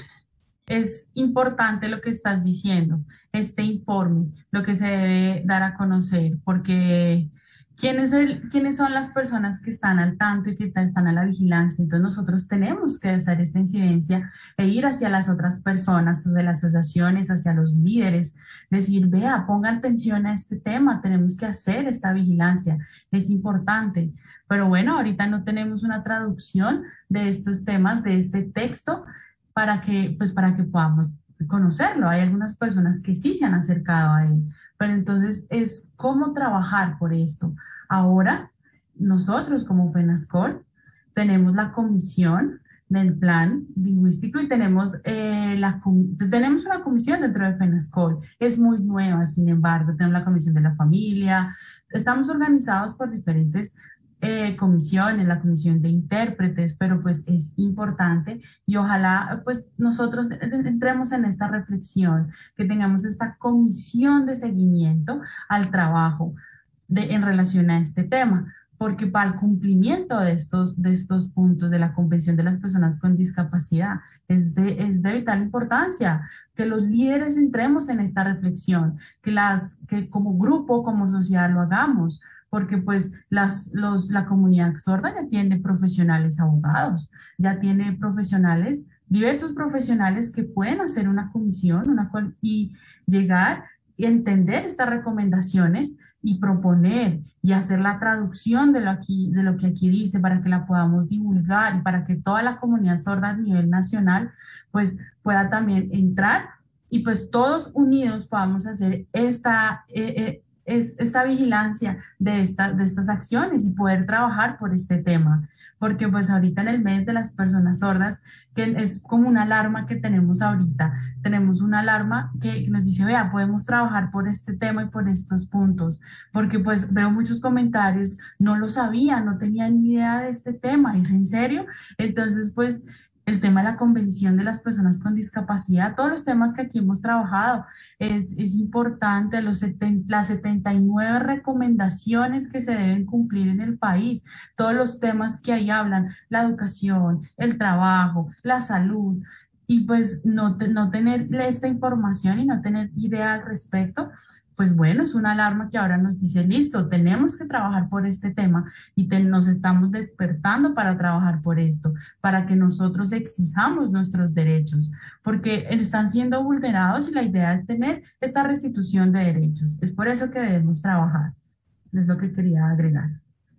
Es importante lo que estás diciendo, este informe, lo que se debe dar a conocer, porque ¿quién es el, quiénes son las personas que están al tanto y que están a la vigilancia? Entonces nosotros tenemos que hacer esta incidencia e ir hacia las otras personas, hacia las asociaciones, hacia los líderes, decir, vea, pongan atención a este tema, tenemos que hacer esta vigilancia, es importante. Pero bueno, ahorita no tenemos una traducción de estos temas, de este texto, para que, pues para que podamos conocerlo. Hay algunas personas que sí se han acercado a él, pero entonces es cómo trabajar por esto. Ahora, nosotros como FENASCOL tenemos la comisión del plan lingüístico y tenemos, eh, la, tenemos una comisión dentro de FENASCOL. Es muy nueva, sin embargo, tenemos la comisión de la familia. Estamos organizados por diferentes Eh, comisiones, la comisión de intérpretes, pero pues es importante y ojalá pues nosotros entremos en esta reflexión, que tengamos esta comisión de seguimiento al trabajo de, en relación a este tema, porque para el cumplimiento de estos, de estos puntos de la Convención de las Personas con Discapacidad es de, es de vital importancia que los líderes entremos en esta reflexión, que, las, que como grupo, como sociedad lo hagamos, porque pues las, los, la comunidad sorda ya tiene profesionales abogados, ya tiene profesionales, diversos profesionales que pueden hacer una comisión una, y llegar y entender estas recomendaciones y proponer y hacer la traducción de lo, aquí, de lo que aquí dice para que la podamos divulgar y para que toda la comunidad sorda a nivel nacional pues pueda también entrar y pues todos unidos podamos hacer esta... Eh, eh, es esta vigilancia de, esta, de estas acciones y poder trabajar por este tema. Porque pues ahorita en el mes de las personas sordas, que es como una alarma que tenemos ahorita, tenemos una alarma que nos dice, vea, podemos trabajar por este tema y por estos puntos, porque pues veo muchos comentarios, no lo sabía, no tenía ni idea de este tema, ¿es en serio? Entonces pues el tema de la convención de las personas con discapacidad, todos los temas que aquí hemos trabajado, es, es importante, los setenta, las setenta y nueve recomendaciones que se deben cumplir en el país, todos los temas que ahí hablan, la educación, el trabajo, la salud, y pues no, no tener esta información y no tener idea al respecto, pues bueno, es una alarma que ahora nos dice, listo, tenemos que trabajar por este tema y te, nos estamos despertando para trabajar por esto, para que nosotros exijamos nuestros derechos, porque están siendo vulnerados y la idea es tener esta restitución de derechos. Es por eso que debemos trabajar. Es lo que quería agregar.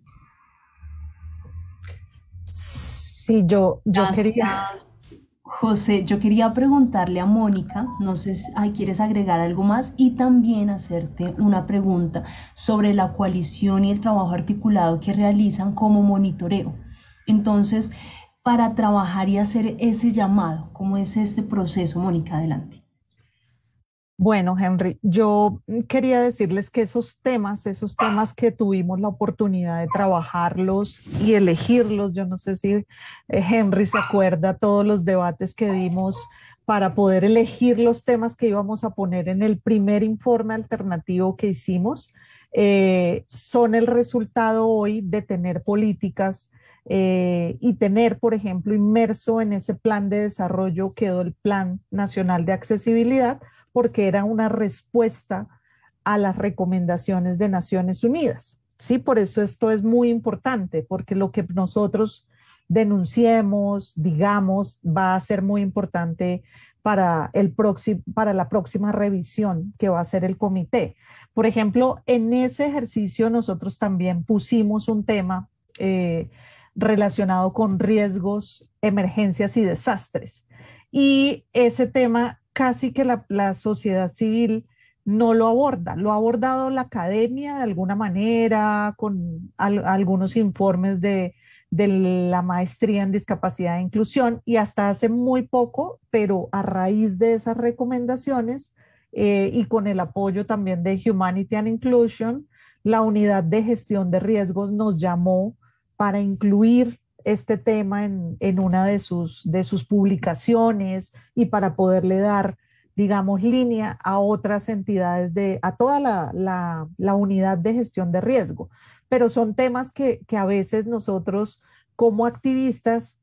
Sí, yo, yo Gracias, quería... José, yo quería preguntarle a Mónica, no sé si ay, quieres agregar algo más y también hacerte una pregunta sobre la coalición y el trabajo articulado que realizan como monitoreo. Entonces, para trabajar y hacer ese llamado, ¿cómo es este proceso, Mónica? Adelante. Bueno, Henry, yo quería decirles que esos temas, esos temas que tuvimos la oportunidad de trabajarlos y elegirlos, yo no sé si eh, Henry se acuerda todos los debates que dimos para poder elegir los temas que íbamos a poner en el primer informe alternativo que hicimos, eh, son el resultado hoy de tener políticas eh, y tener, por ejemplo, inmerso en ese plan de desarrollo quedó el Plan Nacional de Accesibilidad, porque era una respuesta a las recomendaciones de Naciones Unidas. Sí, por eso esto es muy importante, porque lo que nosotros denunciemos, digamos, va a ser muy importante para, el próximo, para la próxima revisión que va a hacer el comité. Por ejemplo, en ese ejercicio nosotros también pusimos un tema eh, relacionado con riesgos, emergencias y desastres. Y ese tema casi que la, la sociedad civil no lo aborda, lo ha abordado la academia de alguna manera, con al, algunos informes de, de la maestría en discapacidad e inclusión, y hasta hace muy poco, pero a raíz de esas recomendaciones, eh, y con el apoyo también de Humanity and Inclusion, la unidad de gestión de riesgos nos llamó para incluir este tema en, en una de sus, de sus publicaciones y para poderle dar, digamos, línea a otras entidades, de, a toda la, la, la unidad de gestión de riesgo. Pero son temas que, que a veces nosotros como activistas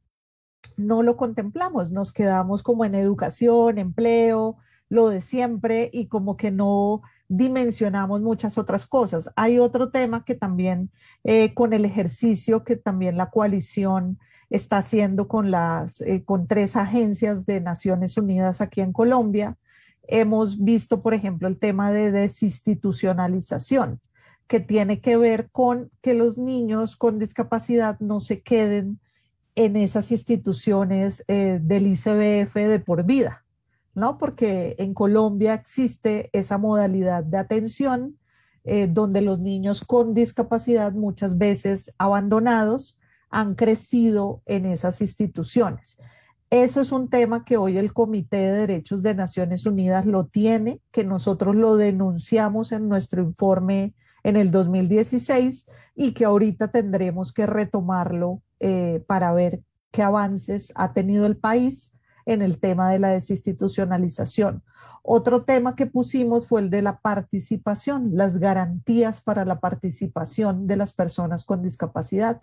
no lo contemplamos, nos quedamos como en educación, empleo, lo de siempre y como que no dimensionamos muchas otras cosas. Hay otro tema que también eh, con el ejercicio que también la coalición está haciendo con, las, eh, con tres agencias de Naciones Unidas aquí en Colombia. Hemos visto, por ejemplo, el tema de desinstitucionalización, que tiene que ver con que los niños con discapacidad no se queden en esas instituciones eh, del I C B F de por vida, ¿no? Porque en Colombia existe esa modalidad de atención eh, donde los niños con discapacidad, muchas veces abandonados, han crecido en esas instituciones. Eso es un tema que hoy el Comité de Derechos de Naciones Unidas lo tiene, que nosotros lo denunciamos en nuestro informe en el dos mil dieciséis y que ahorita tendremos que retomarlo eh, para ver qué avances ha tenido el país en el tema de la desinstitucionalización. Otro tema que pusimos fue el de la participación, las garantías para la participación de las personas con discapacidad.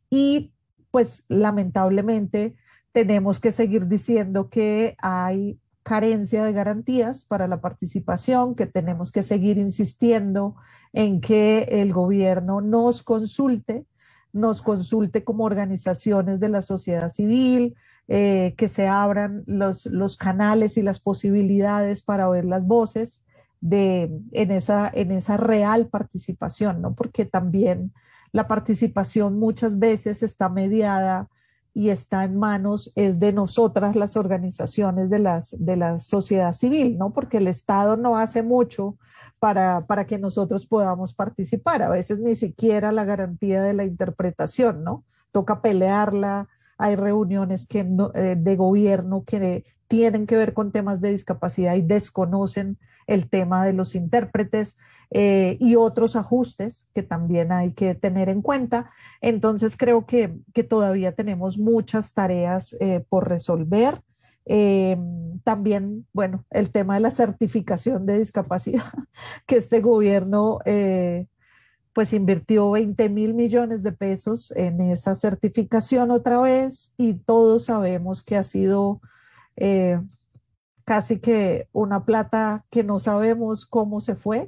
Y pues lamentablemente tenemos que seguir diciendo que hay carencia de garantías para la participación, que tenemos que seguir insistiendo en que el gobierno nos consulte, nos consulte como organizaciones de la sociedad civil, eh, que se abran los, los canales y las posibilidades para oír las voces de, en, esa, en esa real participación, ¿no? Porque también la participación muchas veces está mediada y está en manos, es de nosotras las organizaciones de, las, de la sociedad civil, ¿no? Porque el Estado no hace mucho para, para que nosotros podamos participar. A veces ni siquiera la garantía de la interpretación, ¿no? Toca pelearla. Hay reuniones que no, eh, de gobierno que tienen que ver con temas de discapacidad y desconocen el tema de los intérpretes eh, y otros ajustes que también hay que tener en cuenta. Entonces creo que, que todavía tenemos muchas tareas eh, por resolver. Eh, también, bueno, el tema de la certificación de discapacidad, que este gobierno eh, pues invirtió veinte mil millones de pesos en esa certificación otra vez y todos sabemos que ha sido eh, casi que una plata que no sabemos cómo se fue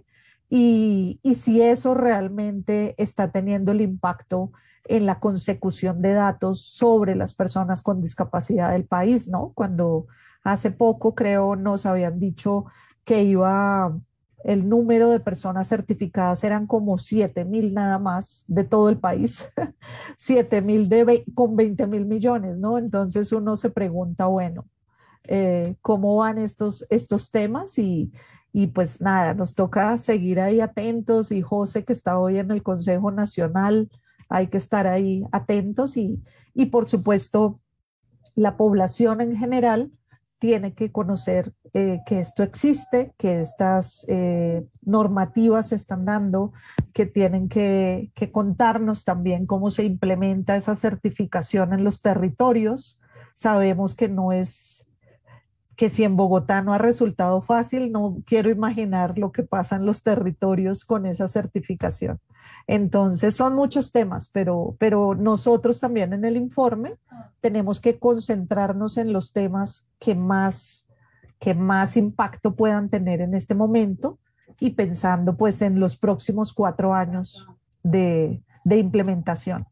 y, y si eso realmente está teniendo el impacto en la consecución de datos sobre las personas con discapacidad del país, ¿no? Cuando hace poco creo nos habían dicho que iba, el número de personas certificadas eran como siete mil nada más de todo el país, siete mil con veinte mil millones, ¿no? Entonces uno se pregunta, bueno, eh, cómo van estos, estos temas y, y pues nada, nos toca seguir ahí atentos y José que está hoy en el Consejo Nacional, hay que estar ahí atentos y, y por supuesto la población en general tiene que conocer eh, que esto existe, que estas eh, normativas se están dando, que tienen que, que contarnos también cómo se implementa esa certificación en los territorios. Sabemos que no es, que si en Bogotá no ha resultado fácil, no quiero imaginar lo que pasa en los territorios con esa certificación. Entonces son muchos temas, pero, pero nosotros también en el informe tenemos que concentrarnos en los temas que más, que más impacto puedan tener en este momento y pensando pues en los próximos cuatro años de, de implementación.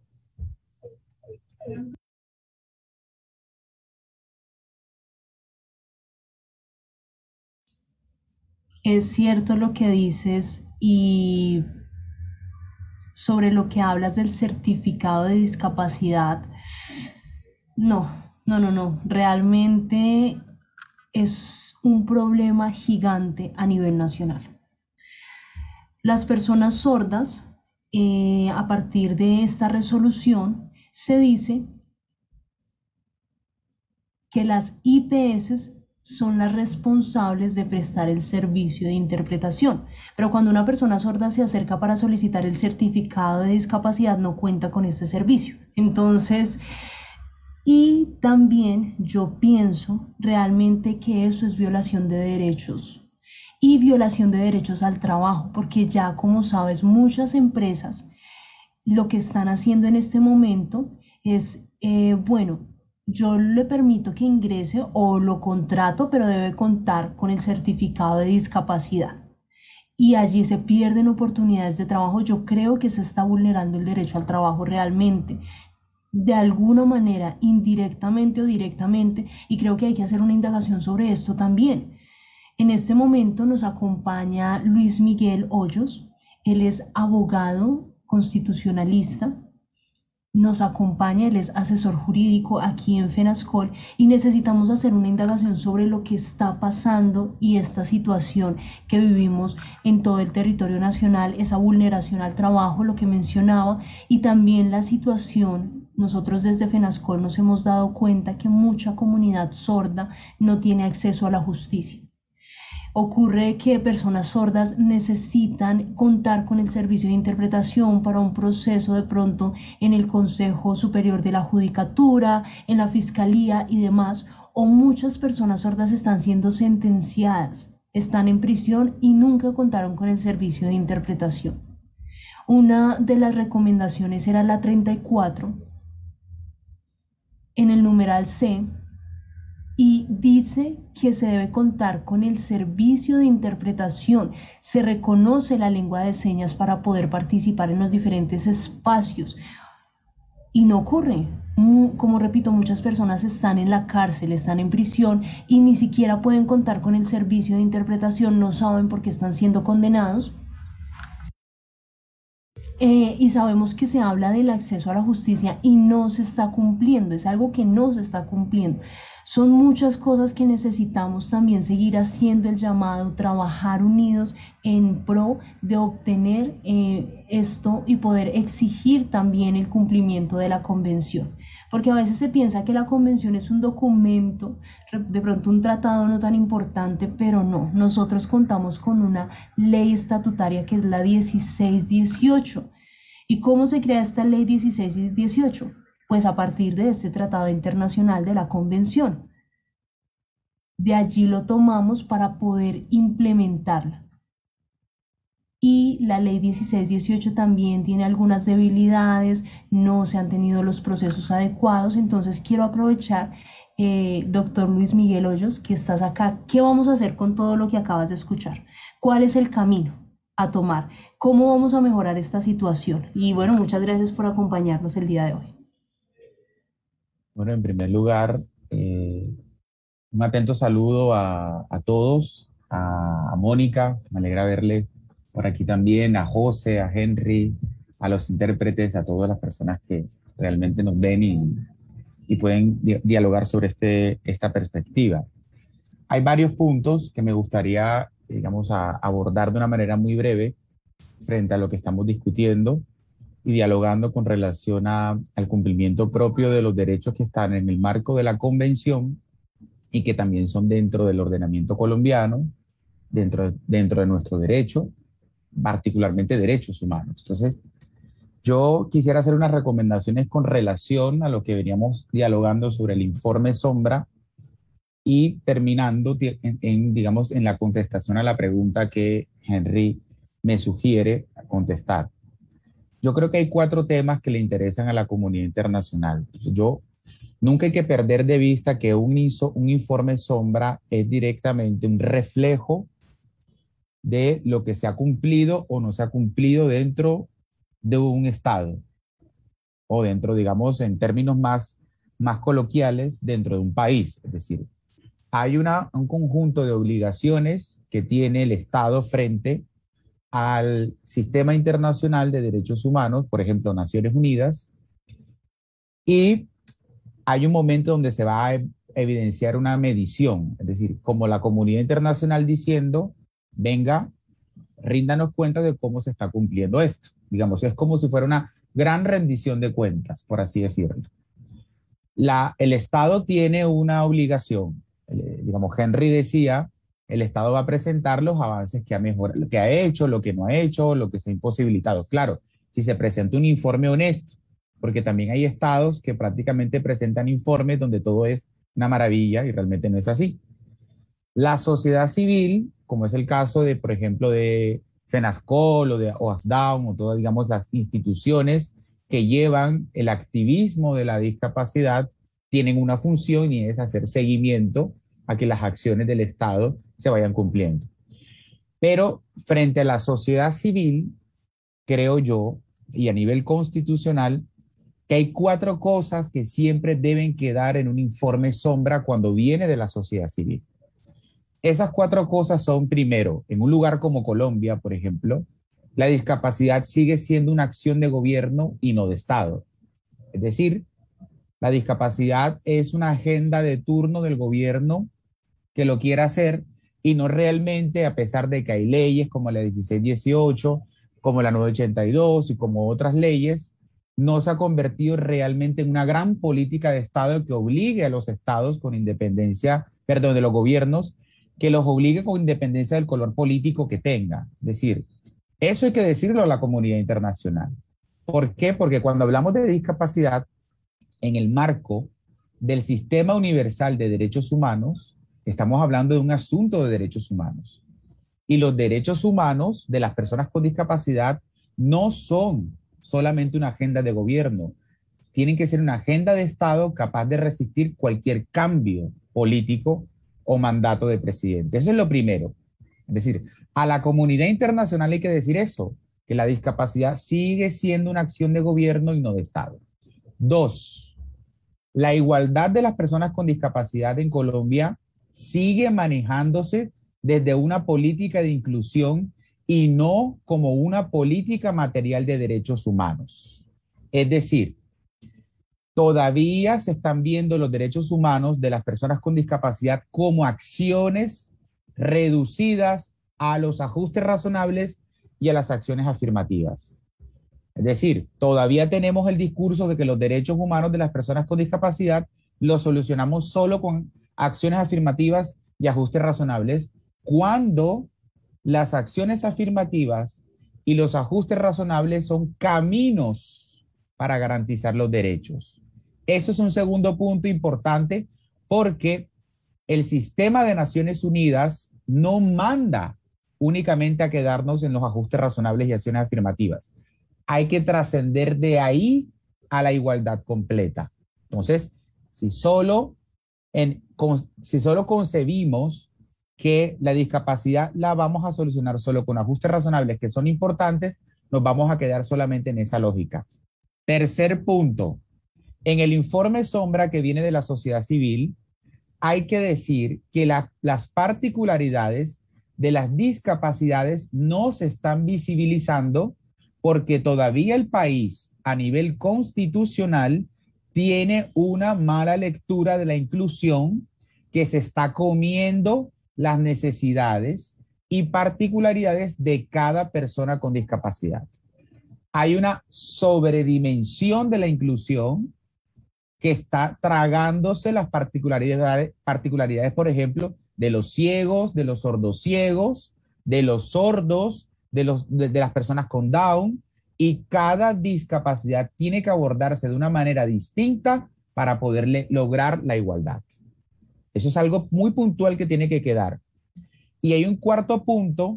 Es cierto lo que dices y sobre lo que hablas del certificado de discapacidad. No, no, no, no. Realmente es un problema gigante a nivel nacional. Las personas sordas, eh, a partir de esta resolución, se dice que las I P S son las responsables de prestar el servicio de interpretación. Pero cuando una persona sorda se acerca para solicitar el certificado de discapacidad, no cuenta con este servicio. Entonces, y también yo pienso realmente que eso es violación de derechos y violación de derechos al trabajo, porque ya como sabes, muchas empresas lo que están haciendo en este momento es, eh, bueno, yo le permito que ingrese o lo contrato, pero debe contar con el certificado de discapacidad. Y allí se pierden oportunidades de trabajo. Yo creo que se está vulnerando el derecho al trabajo realmente, de alguna manera, indirectamente o directamente, y creo que hay que hacer una indagación sobre esto también. En este momento nos acompaña Luis Miguel Hoyos. Él es abogado constitucionalista. Nos acompaña, él es asesor jurídico aquí en FENASCOL y necesitamos hacer una indagación sobre lo que está pasando y esta situación que vivimos en todo el territorio nacional, esa vulneración al trabajo, lo que mencionaba, y también la situación. Nosotros desde FENASCOL nos hemos dado cuenta que mucha comunidad sorda no tiene acceso a la justicia. Ocurre que personas sordas necesitan contar con el servicio de interpretación para un proceso de pronto en el Consejo Superior de la Judicatura, en la Fiscalía y demás, o muchas personas sordas están siendo sentenciadas, están en prisión y nunca contaron con el servicio de interpretación. Una de las recomendaciones era la treinta y cuatro, en el numeral C, y dice que se debe contar con el servicio de interpretación. Se reconoce la lengua de señas para poder participar en los diferentes espacios. Y no ocurre. Como repito, muchas personas están en la cárcel, están en prisión y ni siquiera pueden contar con el servicio de interpretación, no saben por qué están siendo condenados. Eh, y sabemos que se habla del acceso a la justicia y no se está cumpliendo, es algo que no se está cumpliendo. Son muchas cosas que necesitamos también seguir haciendo el llamado, trabajar unidos en pro de obtener eh, esto y poder exigir también el cumplimiento de la convención. Porque a veces se piensa que la convención es un documento, de pronto un tratado no tan importante, pero no. Nosotros contamos con una ley estatutaria que es la dieciséis dieciocho. ¿Y cómo se crea esta ley dieciséis dieciocho? Pues a partir de este tratado internacional de la convención. De allí lo tomamos para poder implementarla. Y la ley dieciséis dieciocho también tiene algunas debilidades, no se han tenido los procesos adecuados. Entonces quiero aprovechar, eh, doctor Luis Miguel Hoyos, que estás acá. ¿Qué vamos a hacer con todo lo que acabas de escuchar? ¿Cuál es el camino a tomar? ¿Cómo vamos a mejorar esta situación? Y bueno, muchas gracias por acompañarnos el día de hoy. Bueno, en primer lugar, eh, un atento saludo a, a todos, a, a Mónica, me alegra verle por aquí también, a José, a Henry, a los intérpretes, a todas las personas que realmente nos ven y, y pueden di dialogar sobre este, esta perspectiva. Hay varios puntos que me gustaría, digamos, a, abordar de una manera muy breve frente a lo que estamos discutiendo y dialogando con relación a, al cumplimiento propio de los derechos que están en el marco de la Convención y que también son dentro del ordenamiento colombiano, dentro, dentro de nuestro derecho, particularmente derechos humanos. Entonces, yo quisiera hacer unas recomendaciones con relación a lo que veníamos dialogando sobre el informe Sombra y terminando en, en, digamos, en la contestación a la pregunta que Henry me sugiere contestar. Yo creo que hay cuatro temas que le interesan a la comunidad internacional. Entonces, yo nunca hay que perder de vista que un, un informe Sombra es directamente un reflejo de lo que se ha cumplido o no se ha cumplido dentro de un Estado o dentro, digamos, en términos más, más coloquiales, dentro de un país. Es decir, hay una, un conjunto de obligaciones que tiene el Estado frente al sistema internacional de derechos humanos, por ejemplo, Naciones Unidas, y hay un momento donde se va a evidenciar una medición, es decir, como la comunidad internacional diciendo, venga, ríndanos cuenta de cómo se está cumpliendo esto. Digamos, es como si fuera una gran rendición de cuentas, por así decirlo. La, el Estado tiene una obligación eh, digamos, Henry decía, el Estado va a presentar los avances que ha, mejor, que ha hecho, lo que no ha hecho, lo que se ha imposibilitado. Claro, si se presenta un informe honesto, porque también hay estados que prácticamente presentan informes donde todo es una maravilla y realmente no es así. La sociedad civil, como es el caso de, por ejemplo, de FENASCOL o de OASDAWN o todas, digamos, las instituciones que llevan el activismo de la discapacidad, tienen una función y es hacer seguimiento a que las acciones del Estado se vayan cumpliendo. Pero frente a la sociedad civil, creo yo, y a nivel constitucional, que hay cuatro cosas que siempre deben quedar en un informe sombra cuando viene de la sociedad civil. Esas cuatro cosas son, primero, en un lugar como Colombia, por ejemplo, la discapacidad sigue siendo una acción de gobierno y no de Estado. Es decir, la discapacidad es una agenda de turno del gobierno que lo quiera hacer y no realmente, a pesar de que hay leyes como la dieciséis dieciocho, como la nueve ochenta y dos y como otras leyes, no se ha convertido realmente en una gran política de Estado que obligue a los estados con independencia, perdón, de los gobiernos, que los obligue con independencia del color político que tenga. Es decir, eso hay que decirlo a la comunidad internacional. ¿Por qué? Porque cuando hablamos de discapacidad, en el marco del sistema universal de derechos humanos, estamos hablando de un asunto de derechos humanos. Y los derechos humanos de las personas con discapacidad no son solamente una agenda de gobierno, tienen que ser una agenda de Estado capaz de resistir cualquier cambio político o mandato de presidente. Eso es lo primero. Es decir, a la comunidad internacional hay que decir eso, que la discapacidad sigue siendo una acción de gobierno y no de Estado. Dos, la igualdad de las personas con discapacidad en Colombia sigue manejándose desde una política de inclusión y no como una política material de derechos humanos. Es decir, todavía se están viendo los derechos humanos de las personas con discapacidad como acciones reducidas a los ajustes razonables y a las acciones afirmativas. Es decir, todavía tenemos el discurso de que los derechos humanos de las personas con discapacidad los solucionamos solo con acciones afirmativas y ajustes razonables, cuando las acciones afirmativas y los ajustes razonables son caminos para garantizar los derechos. Eso es un segundo punto importante porque el sistema de Naciones Unidas no manda únicamente a quedarnos en los ajustes razonables y acciones afirmativas. Hay que trascender de ahí a la igualdad completa. Entonces, si solo, en, con, si solo concebimos que la discapacidad la vamos a solucionar solo con ajustes razonables que son importantes, nos vamos a quedar solamente en esa lógica. Tercer punto, en el informe sombra que viene de la sociedad civil, hay que decir que la, las particularidades de las discapacidades no se están visibilizando porque todavía el país a nivel constitucional tiene una mala lectura de la inclusión que se está comiendo las necesidades y particularidades de cada persona con discapacidad. Hay una sobredimensión de la inclusión que está tragándose las particularidades, particularidades, por ejemplo, de los ciegos, de los sordociegos, de los sordos, de, los, de, de las personas con Down, y cada discapacidad tiene que abordarse de una manera distinta para poderle lograr la igualdad. Eso es algo muy puntual que tiene que quedar. Y hay un cuarto punto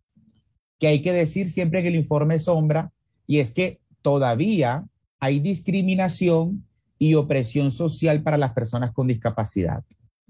que hay que decir siempre en el informe sombra, y es que todavía hay discriminación y opresión social para las personas con discapacidad.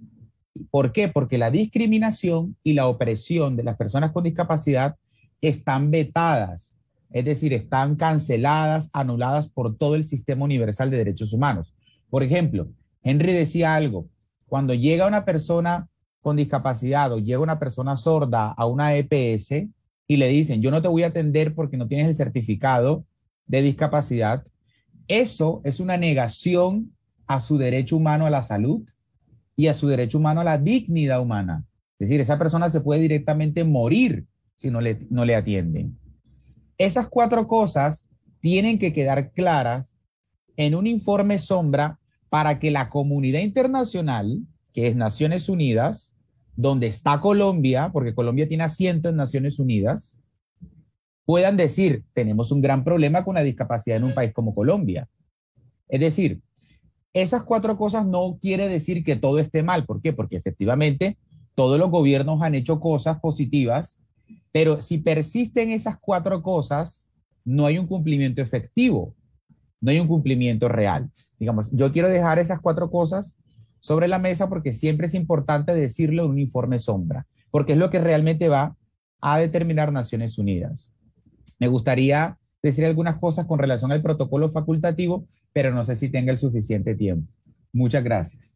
¿Por qué? Porque la discriminación y la opresión de las personas con discapacidad están vetadas, es decir, están canceladas, anuladas por todo el sistema universal de derechos humanos. Por ejemplo, Henry decía algo, cuando llega una persona con discapacidad o llega una persona sorda a una E P S y le dicen, yo no te voy a atender porque no tienes el certificado de discapacidad, eso es una negación a su derecho humano a la salud y a su derecho humano a la dignidad humana. Es decir, esa persona se puede directamente morir si no le, no le atienden. Esas cuatro cosas tienen que quedar claras en un informe sombra para que la comunidad internacional que es Naciones Unidas, donde está Colombia, porque Colombia tiene asiento en Naciones Unidas, puedan decir, tenemos un gran problema con la discapacidad en un país como Colombia. Es decir, esas cuatro cosas no quiere decir que todo esté mal. ¿Por qué? Porque efectivamente todos los gobiernos han hecho cosas positivas, pero si persisten esas cuatro cosas, no hay un cumplimiento efectivo, no hay un cumplimiento real. Digamos, yo quiero dejar esas cuatro cosas sobre la mesa porque siempre es importante decirlo en un informe sombra, porque es lo que realmente va a determinar Naciones Unidas. Me gustaría decir algunas cosas con relación al protocolo facultativo, pero no sé si tenga el suficiente tiempo. Muchas gracias.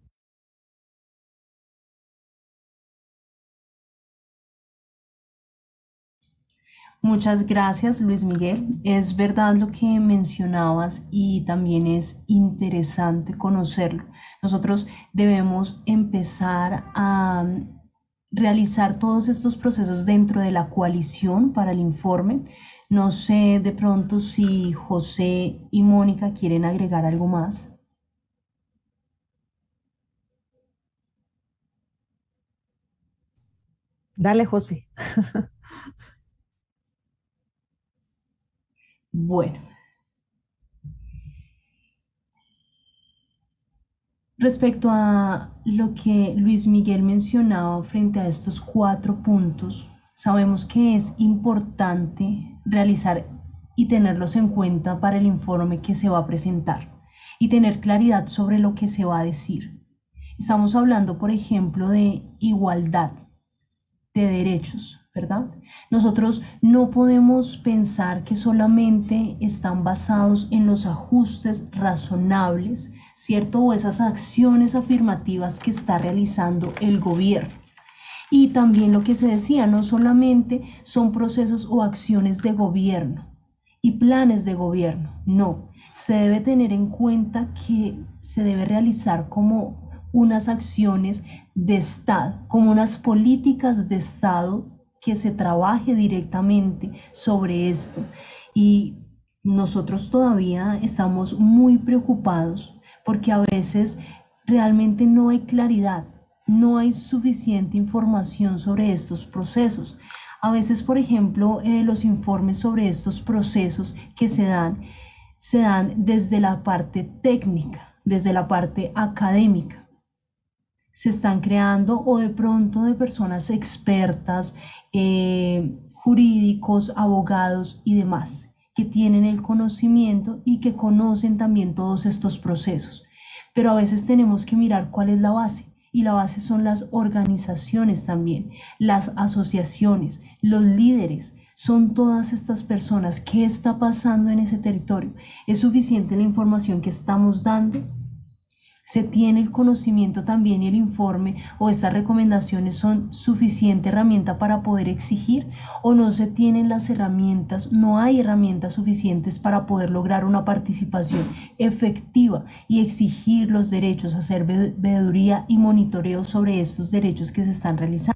Muchas gracias, Luis Miguel. Es verdad lo que mencionabas y también es interesante conocerlo. Nosotros debemos empezar a realizar todos estos procesos dentro de la coalición para el informe. No sé de pronto si José y Mónica quieren agregar algo más. Dale, José. Bueno, respecto a lo que Luis Miguel mencionaba frente a estos cuatro puntos, sabemos que es importante realizar y tenerlos en cuenta para el informe que se va a presentar y tener claridad sobre lo que se va a decir. Estamos hablando, por ejemplo, de igualdad de derechos, ¿verdad? Nosotros no podemos pensar que solamente están basados en los ajustes razonables, ¿cierto? O esas acciones afirmativas que está realizando el gobierno. Y también lo que se decía, no solamente son procesos o acciones de gobierno y planes de gobierno, no. Se debe tener en cuenta que se debe realizar como unas acciones de Estado, como unas políticas de Estado que se trabaje directamente sobre esto. Y nosotros todavía estamos muy preocupados porque a veces realmente no hay claridad, no hay suficiente información sobre estos procesos. A veces, por ejemplo, eh, los informes sobre estos procesos que se dan, se dan desde la parte técnica, desde la parte académica. Se están creando o de pronto de personas expertas, eh, jurídicos, abogados y demás, que tienen el conocimiento y que conocen también todos estos procesos. Pero a veces tenemos que mirar cuál es la base, y la base son las organizaciones también, las asociaciones, los líderes, son todas estas personas. ¿Qué está pasando en ese territorio? ¿Es suficiente la información que estamos dando? ¿Se tiene el conocimiento también y el informe o estas recomendaciones son suficiente herramienta para poder exigir, o no se tienen las herramientas, no hay herramientas suficientes para poder lograr una participación efectiva y exigir los derechos, hacer veeduría y monitoreo sobre estos derechos que se están realizando?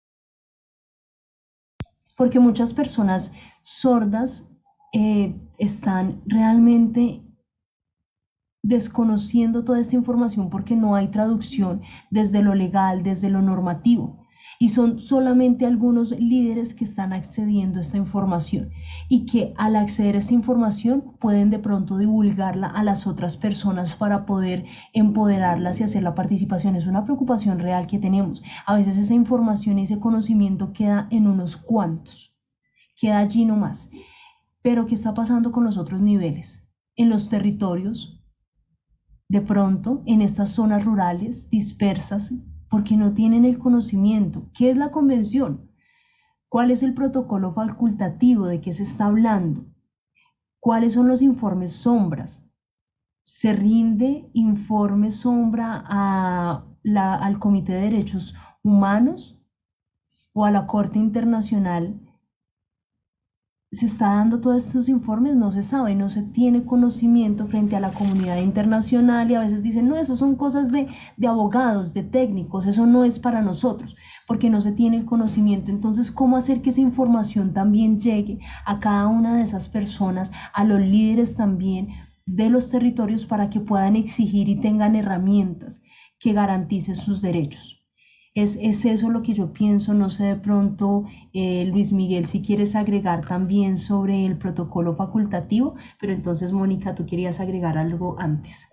Porque muchas personas sordas eh, están realmente desconociendo toda esta información porque no hay traducción desde lo legal, desde lo normativo, y son solamente algunos líderes que están accediendo a esta información y que al acceder a esta información pueden de pronto divulgarla a las otras personas para poder empoderarlas y hacer la participación. Es una preocupación real que tenemos. A veces esa información y ese conocimiento queda en unos cuantos, queda allí nomás. Pero ¿qué está pasando con los otros niveles? En los territorios, de pronto en estas zonas rurales dispersas, porque no tienen el conocimiento. ¿Qué es la convención? ¿Cuál es el protocolo facultativo? ¿De qué se está hablando? ¿Cuáles son los informes sombras? ¿Se rinde informe sombra a la, al Comité de Derechos Humanos o a la Corte Internacional? ¿Se está dando todos estos informes? No se sabe, no se tiene conocimiento frente a la comunidad internacional, y a veces dicen, no, eso son cosas de, de abogados, de técnicos, eso no es para nosotros, porque no se tiene el conocimiento. Entonces, ¿cómo hacer que esa información también llegue a cada una de esas personas, a los líderes también de los territorios, para que puedan exigir y tengan herramientas? que garantice sus derechos. Es, es eso lo que yo pienso. No sé de pronto, eh, Luis Miguel, si quieres agregar también sobre el protocolo facultativo, pero entonces, Mónica, tú querías agregar algo antes.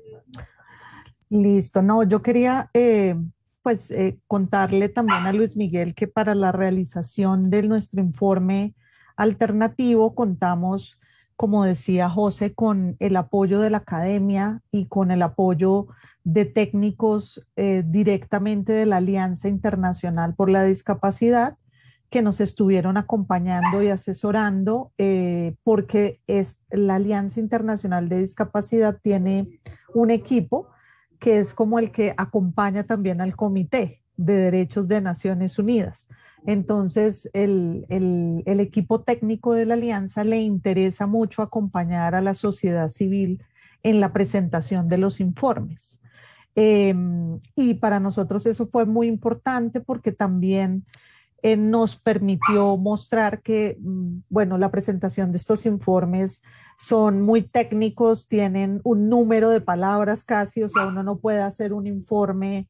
Listo, no, yo quería eh, pues eh, contarle también a Luis Miguel que para la realización de nuestro informe alternativo contamos, como decía José, con el apoyo de la academia y con el apoyo de técnicos eh, directamente de la Alianza Internacional por la Discapacidad que nos estuvieron acompañando y asesorando, eh, porque es, la Alianza Internacional de Discapacidad tiene un equipo que es como el que acompaña también al Comité de Derechos de Naciones Unidas. Entonces, el, el, el equipo técnico de la alianza le interesa mucho acompañar a la sociedad civil en la presentación de los informes. Eh, y para nosotros eso fue muy importante porque también eh, nos permitió mostrar que, mm, bueno, la presentación de estos informes son muy técnicos, tienen un número de palabras casi, o sea, uno no puede hacer un informe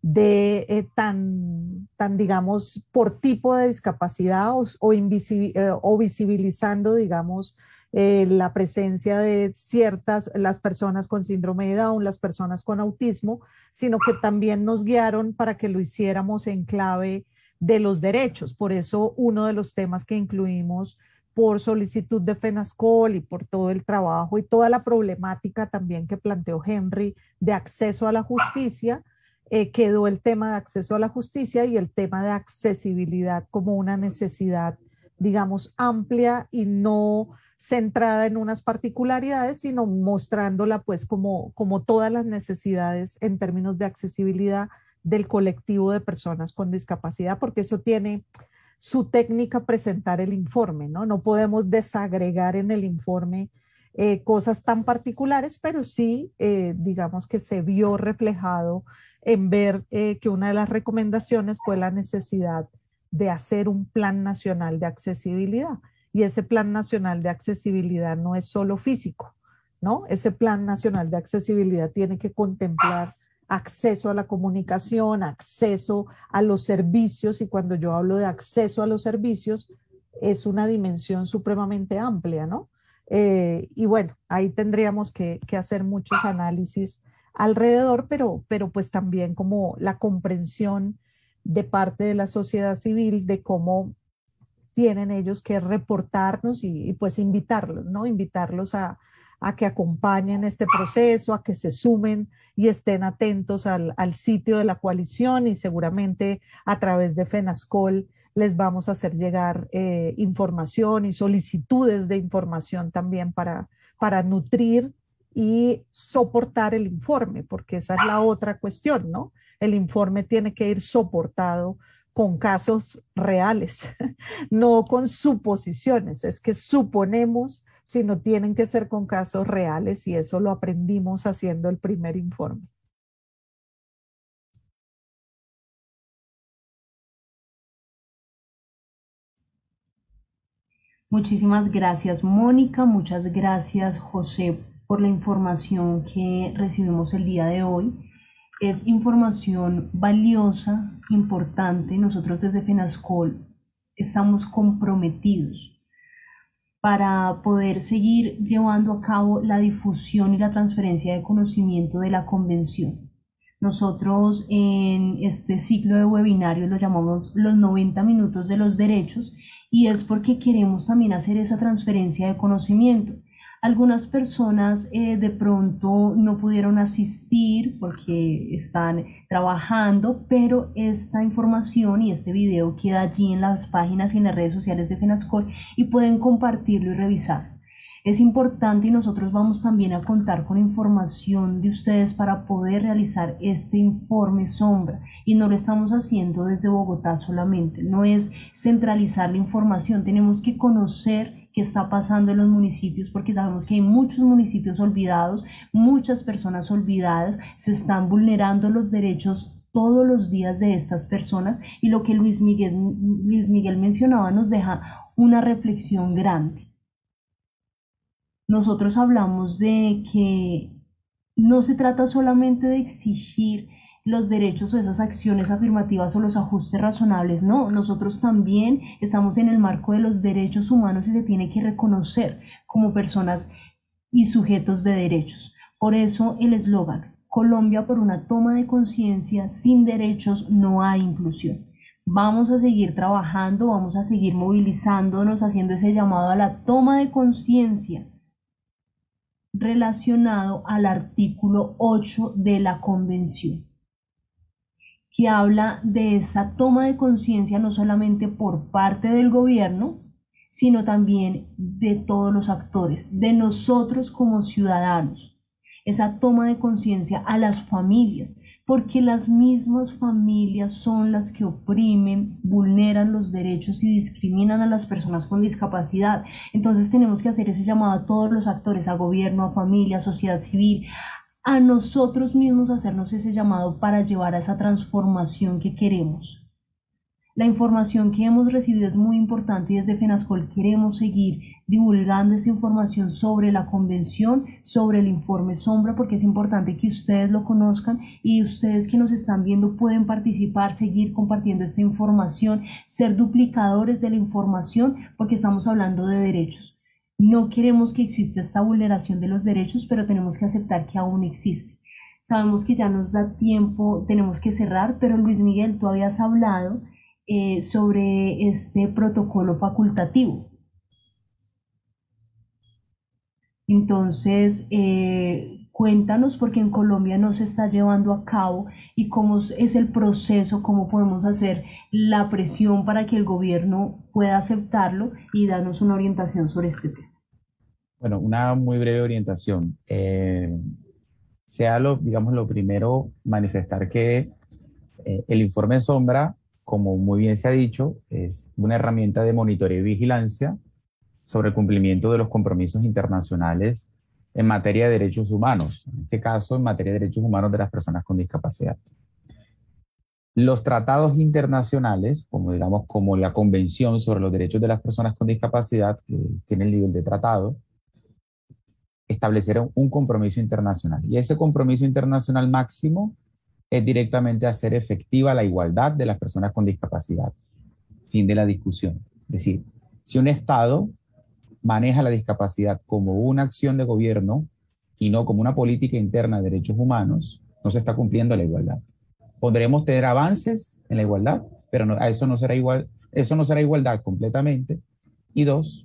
de eh, tan, tan, digamos, por tipo de discapacidad o, o, invisibil, eh, o visibilizando, digamos, eh, la presencia de ciertas, las personas con síndrome de Down, las personas con autismo, sino que también nos guiaron para que lo hiciéramos en clave de los derechos. Por eso uno de los temas que incluimos por solicitud de FENASCOL y por todo el trabajo y toda la problemática también que planteó Henry de acceso a la justicia, eh, quedó el tema de acceso a la justicia y el tema de accesibilidad como una necesidad, digamos, amplia y no centrada en unas particularidades, sino mostrándola pues como, como todas las necesidades en términos de accesibilidad del colectivo de personas con discapacidad, porque eso tiene su técnica presentar el informe, ¿no? No podemos desagregar en el informe eh, cosas tan particulares, pero sí, eh, digamos que se vio reflejado en ver eh, que una de las recomendaciones fue la necesidad de hacer un plan nacional de accesibilidad. Y ese plan nacional de accesibilidad no es solo físico, ¿no? Ese plan nacional de accesibilidad tiene que contemplar acceso a la comunicación, acceso a los servicios, y cuando yo hablo de acceso a los servicios, es una dimensión supremamente amplia, ¿no? Eh, y bueno, ahí tendríamos que, que hacer muchos análisis alrededor, pero, pero pues también como la comprensión de parte de la sociedad civil de cómo tienen ellos que reportarnos y, y pues invitarlos, ¿no? Invitarlos a, a que acompañen este proceso, a que se sumen y estén atentos al, al sitio de la coalición, y seguramente a través de FENASCOL les vamos a hacer llegar eh, información y solicitudes de información también para, para nutrir y soportar el informe, porque esa es la otra cuestión, ¿no? El informe tiene que ir soportado con casos reales, no con suposiciones. Es que suponemos, sino tienen que ser con casos reales, y eso lo aprendimos haciendo el primer informe. Muchísimas gracias, Mónica. Muchas gracias, José, por la información que recibimos el día de hoy. Es información valiosa, importante. Nosotros desde FENASCOL estamos comprometidos para poder seguir llevando a cabo la difusión y la transferencia de conocimiento de la convención. Nosotros en este ciclo de webinarios lo llamamos los noventa minutos de los derechos, y es porque queremos también hacer esa transferencia de conocimiento. Algunas personas eh, de pronto no pudieron asistir porque están trabajando, pero esta información y este video queda allí en las páginas y en las redes sociales de FENASCOL y pueden compartirlo y revisar. Es importante, y nosotros vamos también a contar con información de ustedes para poder realizar este informe sombra, y no lo estamos haciendo desde Bogotá solamente. No es centralizar la información, tenemos que conocer qué está pasando en los municipios, porque sabemos que hay muchos municipios olvidados, muchas personas olvidadas, se están vulnerando los derechos todos los días de estas personas, y lo que Luis Miguel, Luis Miguel mencionaba nos deja una reflexión grande. Nosotros hablamos de que no se trata solamente de exigir los derechos o esas acciones afirmativas o los ajustes razonables. No, nosotros también estamos en el marco de los derechos humanos y se tiene que reconocer como personas y sujetos de derechos. Por eso el eslogan, Colombia por una toma de conciencia, sin derechos no hay inclusión. Vamos a seguir trabajando, vamos a seguir movilizándonos, haciendo ese llamado a la toma de conciencia relacionado al artículo ocho de la Convención, que habla de esa toma de conciencia no solamente por parte del gobierno, sino también de todos los actores, de nosotros como ciudadanos, esa toma de conciencia a las familias, porque las mismas familias son las que oprimen, vulneran los derechos y discriminan a las personas con discapacidad. Entonces tenemos que hacer ese llamado a todos los actores, a gobierno, a familia, a sociedad civil, a nosotros mismos hacernos ese llamado para llevar a esa transformación que queremos. La información que hemos recibido es muy importante y desde FENASCOL queremos seguir divulgando esa información sobre la convención, sobre el informe sombra, porque es importante que ustedes lo conozcan y ustedes que nos están viendo pueden participar, seguir compartiendo esta información, ser duplicadores de la información, porque estamos hablando de derechos. No queremos que exista esta vulneración de los derechos, pero tenemos que aceptar que aún existe. Sabemos que ya nos da tiempo, tenemos que cerrar, pero Luis Miguel, tú habías hablado Eh, sobre este protocolo facultativo. Entonces, eh, cuéntanos, porque en Colombia no se está llevando a cabo y cómo es el proceso, cómo podemos hacer la presión para que el gobierno pueda aceptarlo y darnos una orientación sobre este tema. Bueno, una muy breve orientación. Eh, sea lo, digamos, lo primero, manifestar que eh, el informe sombra, como muy bien se ha dicho, es una herramienta de monitoreo y vigilancia sobre el cumplimiento de los compromisos internacionales en materia de derechos humanos, en este caso en materia de derechos humanos de las personas con discapacidad. Los tratados internacionales, como digamos, como la Convención sobre los Derechos de las Personas con Discapacidad, que tiene el nivel de tratado, establecieron un compromiso internacional. Y ese compromiso internacional máximo es directamente hacer efectiva la igualdad de las personas con discapacidad. Fin de la discusión. Es decir, si un Estado maneja la discapacidad como una acción de gobierno y no como una política interna de derechos humanos, no se está cumpliendo la igualdad. Podremos tener avances en la igualdad, pero no, a eso no será igual, eso no será igualdad completamente. Y dos,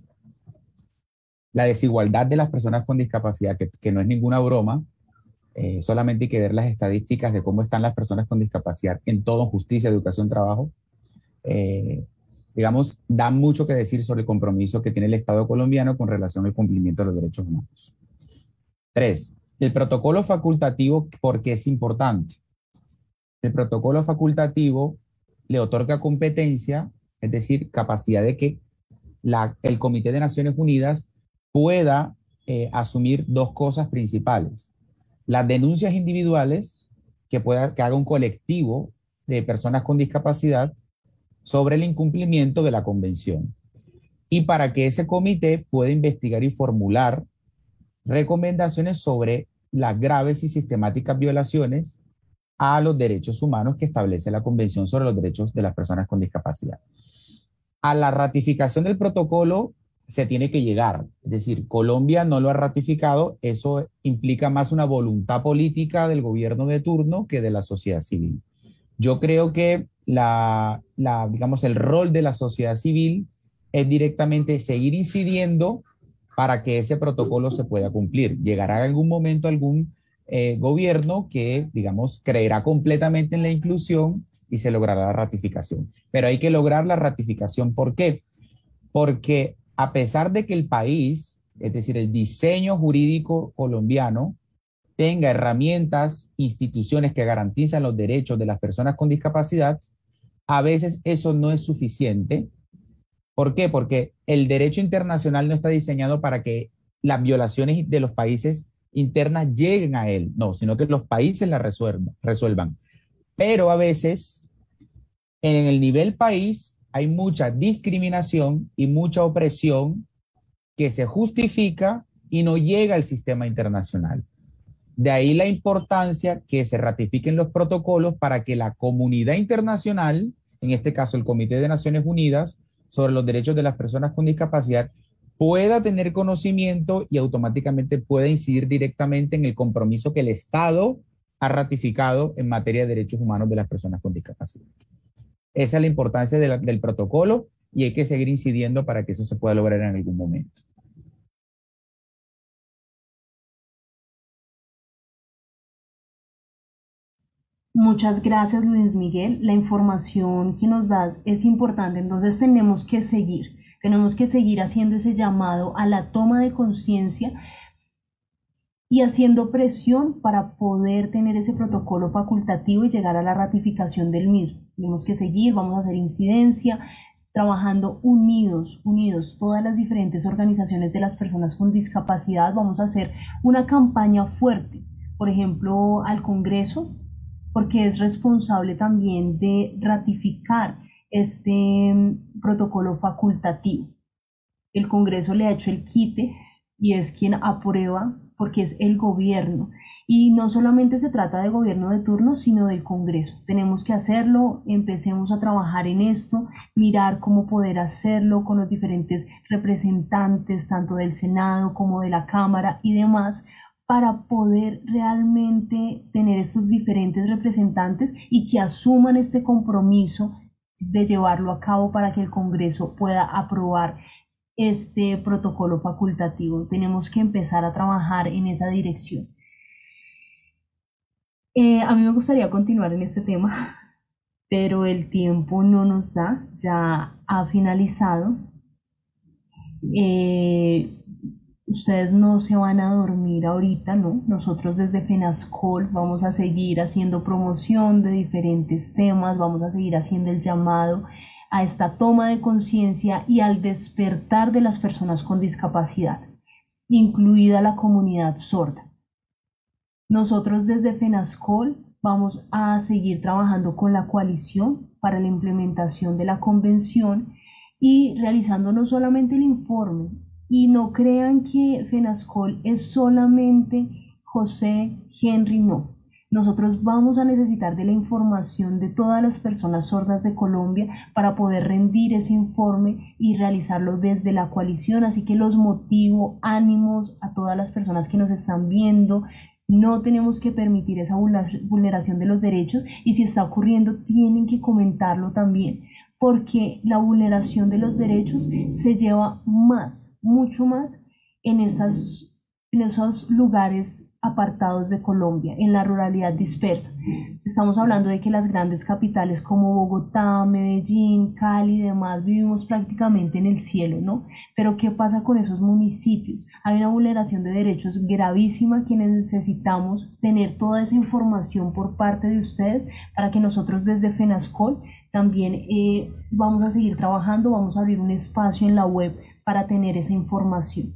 la desigualdad de las personas con discapacidad, que, que no es ninguna broma. Eh, solamente hay que ver las estadísticas de cómo están las personas con discapacidad en todo, justicia, educación, trabajo. Eh, digamos, da mucho que decir sobre el compromiso que tiene el Estado colombiano con relación al cumplimiento de los derechos humanos. Tres, el protocolo facultativo, ¿por qué es importante? El protocolo facultativo le otorga competencia, es decir, capacidad de que la, el Comité de Naciones Unidas pueda eh, asumir dos cosas principales. Las denuncias individuales que, pueda, que haga un colectivo de personas con discapacidad sobre el incumplimiento de la convención. Y para que ese comité pueda investigar y formular recomendaciones sobre las graves y sistemáticas violaciones a los derechos humanos que establece la Convención sobre los Derechos de las Personas con Discapacidad. A la ratificación del protocolo se tiene que llegar, es decir, Colombia no lo ha ratificado, eso implica más una voluntad política del gobierno de turno que de la sociedad civil. Yo creo que la, la, digamos, el rol de la sociedad civil es directamente seguir incidiendo para que ese protocolo se pueda cumplir. Llegará en algún momento algún eh, gobierno que, digamos, creerá completamente en la inclusión y se logrará la ratificación. Pero hay que lograr la ratificación, ¿por qué? Porque a pesar de que el país, es decir, el diseño jurídico colombiano, tenga herramientas, instituciones que garantizan los derechos de las personas con discapacidad, a veces eso no es suficiente. ¿Por qué? Porque el derecho internacional no está diseñado para que las violaciones de los países internas lleguen a él, no, sino que los países las resuelvan, resuelvan. Pero a veces, en el nivel país, hay mucha discriminación y mucha opresión que se justifica y no llega al sistema internacional. De ahí la importancia que se ratifiquen los protocolos para que la comunidad internacional, en este caso el Comité de Naciones Unidas sobre los Derechos de las Personas con Discapacidad, pueda tener conocimiento y automáticamente pueda incidir directamente en el compromiso que el Estado ha ratificado en materia de derechos humanos de las personas con discapacidad. Esa es la importancia de la, del protocolo y hay que seguir incidiendo para que eso se pueda lograr en algún momento. Muchas gracias, Luis Miguel. La información que nos das es importante, entonces tenemos que seguir, tenemos que seguir haciendo ese llamado a la toma de conciencia y haciendo presión para poder tener ese protocolo facultativo y llegar a la ratificación del mismo. Tenemos que seguir, vamos a hacer incidencia, trabajando unidos, unidos, todas las diferentes organizaciones de las personas con discapacidad. Vamos a hacer una campaña fuerte, por ejemplo, al Congreso, porque es responsable también de ratificar este mm, protocolo facultativo. El Congreso le ha hecho el quite y es quien aprueba porque es el gobierno. Y no solamente se trata de gobierno de turno, sino del Congreso. Tenemos que hacerlo, empecemos a trabajar en esto, mirar cómo poder hacerlo con los diferentes representantes, tanto del Senado como de la Cámara y demás, para poder realmente tener estos diferentes representantes y que asuman este compromiso de llevarlo a cabo para que el Congreso pueda aprobar este protocolo facultativo. Tenemos que empezar a trabajar en esa dirección. Eh, a mí me gustaría continuar en este tema, pero el tiempo no nos da, ya ha finalizado. Eh, ustedes no se van a dormir ahorita, ¿no? Nosotros desde FENASCOL vamos a seguir haciendo promoción de diferentes temas, vamos a seguir haciendo el llamado a esta toma de conciencia y al despertar de las personas con discapacidad, incluida la comunidad sorda. Nosotros desde FENASCOL vamos a seguir trabajando con la coalición para la implementación de la convención y realizando no solamente el informe, y no crean que FENASCOL es solamente José, Henry, no. Nosotros vamos a necesitar de la información de todas las personas sordas de Colombia para poder rendir ese informe y realizarlo desde la coalición. Así que los motivo, ánimos a todas las personas que nos están viendo. No tenemos que permitir esa vulneración de los derechos y si está ocurriendo tienen que comentarlo también, porque la vulneración de los derechos se lleva más, mucho más en, esas, en esos lugares apartados de Colombia, en la ruralidad dispersa. Estamos hablando de que las grandes capitales como Bogotá, Medellín, Cali y demás vivimos prácticamente en el cielo, ¿no? Pero ¿qué pasa con esos municipios? Hay una vulneración de derechos gravísima que necesitamos tener toda esa información por parte de ustedes para que nosotros desde FENASCOL también eh, vamos a seguir trabajando, vamos a abrir un espacio en la web para tener esa información.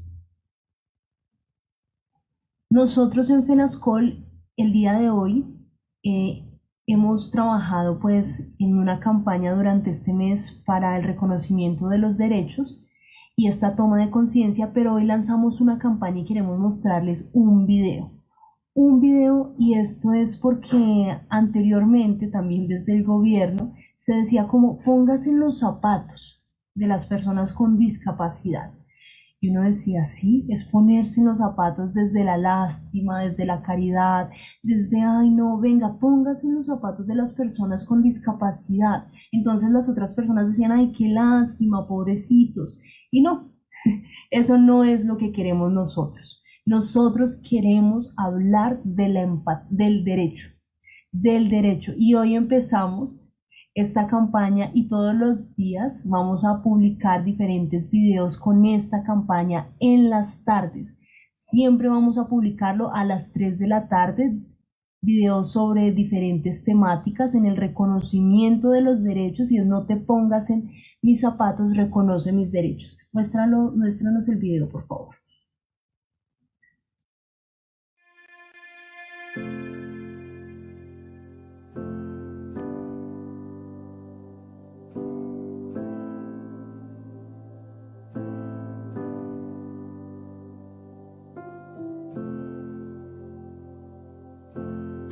Nosotros en FENASCOL el día de hoy eh, hemos trabajado pues en una campaña durante este mes para el reconocimiento de los derechos y esta toma de conciencia, pero hoy lanzamos una campaña y queremos mostrarles un video. Un video y esto es porque anteriormente también desde el gobierno se decía como póngase en los zapatos de las personas con discapacidad. Y uno decía, sí, es ponerse en los zapatos desde la lástima, desde la caridad, desde, ay no, venga, póngase en los zapatos de las personas con discapacidad. Entonces las otras personas decían, ay, qué lástima, pobrecitos. Y no, eso no es lo que queremos nosotros. Nosotros queremos hablar de la del derecho, del derecho. Y hoy empezamos esta campaña y todos los días vamos a publicar diferentes videos con esta campaña en las tardes. Siempre vamos a publicarlo a las tres de la tarde, videos sobre diferentes temáticas en el reconocimiento de los derechos y es no te pongas en mis zapatos, reconoce mis derechos. Muéstralo, muéstranos el video, por favor.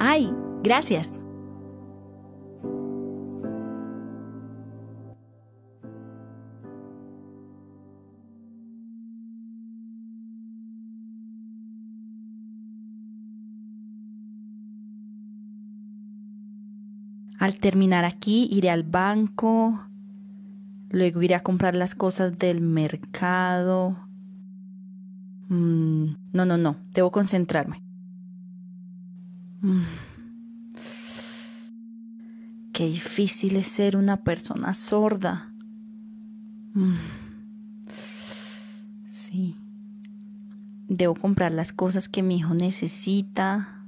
¡Ay! Gracias. Al terminar aquí, iré al banco, luego iré a comprar las cosas del mercado. Mm, no, no, no, debo concentrarme. Mm. Qué difícil es ser una persona sorda. Mm. Sí. Debo comprar las cosas que mi hijo necesita.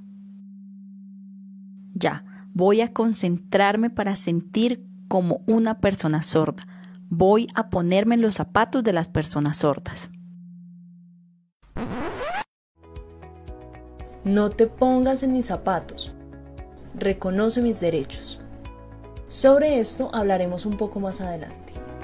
Ya. Voy a concentrarme para sentir como una persona sorda. Voy a ponerme en los zapatos de las personas sordas. No te pongas en mis zapatos. Reconoce mis derechos. Sobre esto hablaremos un poco más adelante.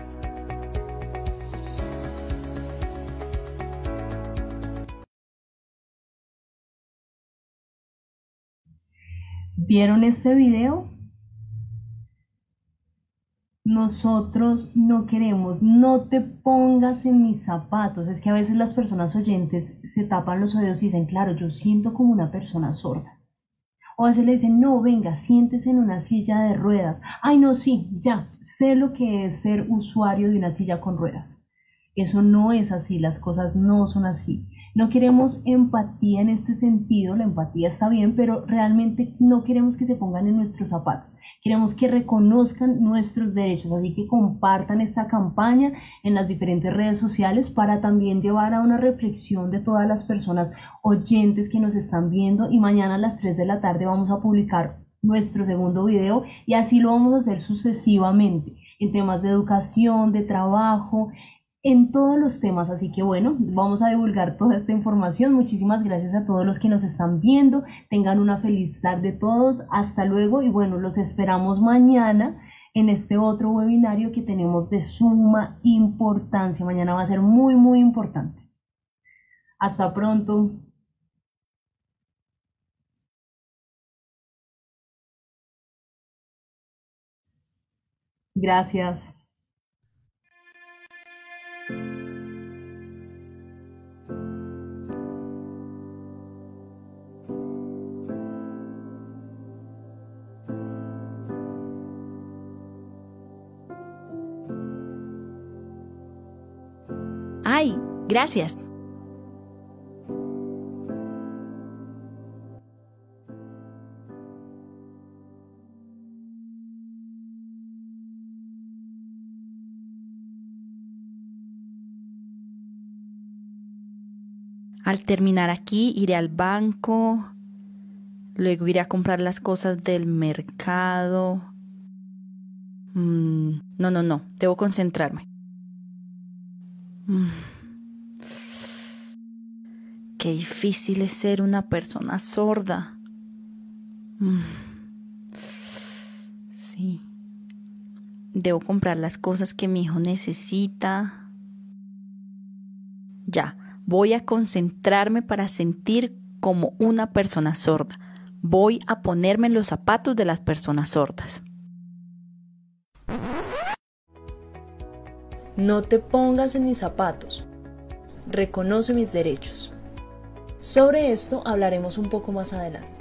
¿Vieron este video? Nosotros no queremos, no te pongas en mis zapatos. Es que a veces las personas oyentes se tapan los oídos y dicen, claro, yo siento como una persona sorda. O a veces le dicen, no, venga, siéntese en una silla de ruedas. Ay, no, sí, ya, sé lo que es ser usuario de una silla con ruedas. Eso no es así, las cosas no son así. No queremos empatía en este sentido, la empatía está bien, pero realmente no queremos que se pongan en nuestros zapatos. Queremos que reconozcan nuestros derechos, así que compartan esta campaña en las diferentes redes sociales para también llevar a una reflexión de todas las personas oyentes que nos están viendo, y mañana a las tres de la tarde vamos a publicar nuestro segundo video y así lo vamos a hacer sucesivamente en temas de educación, de trabajo, en todos los temas. Así que bueno, vamos a divulgar toda esta información. Muchísimas gracias a todos los que nos están viendo. Tengan una feliz tarde todos. Hasta luego y bueno, los esperamos mañana en este otro webinario que tenemos de suma importancia. Mañana va a ser muy, muy importante. Hasta pronto. Gracias. ¡Ay! Gracias. Al terminar aquí, iré al banco, luego iré a comprar las cosas del mercado. Mm, no, no, no, debo concentrarme. Mm. Qué difícil es ser una persona sorda. Mm. Sí. Debo comprar las cosas que mi hijo necesita. Ya. Voy a concentrarme para sentir como una persona sorda. Voy a ponerme en los zapatos de las personas sordas. No te pongas en mis zapatos. Reconoce mis derechos. Sobre esto hablaremos un poco más adelante.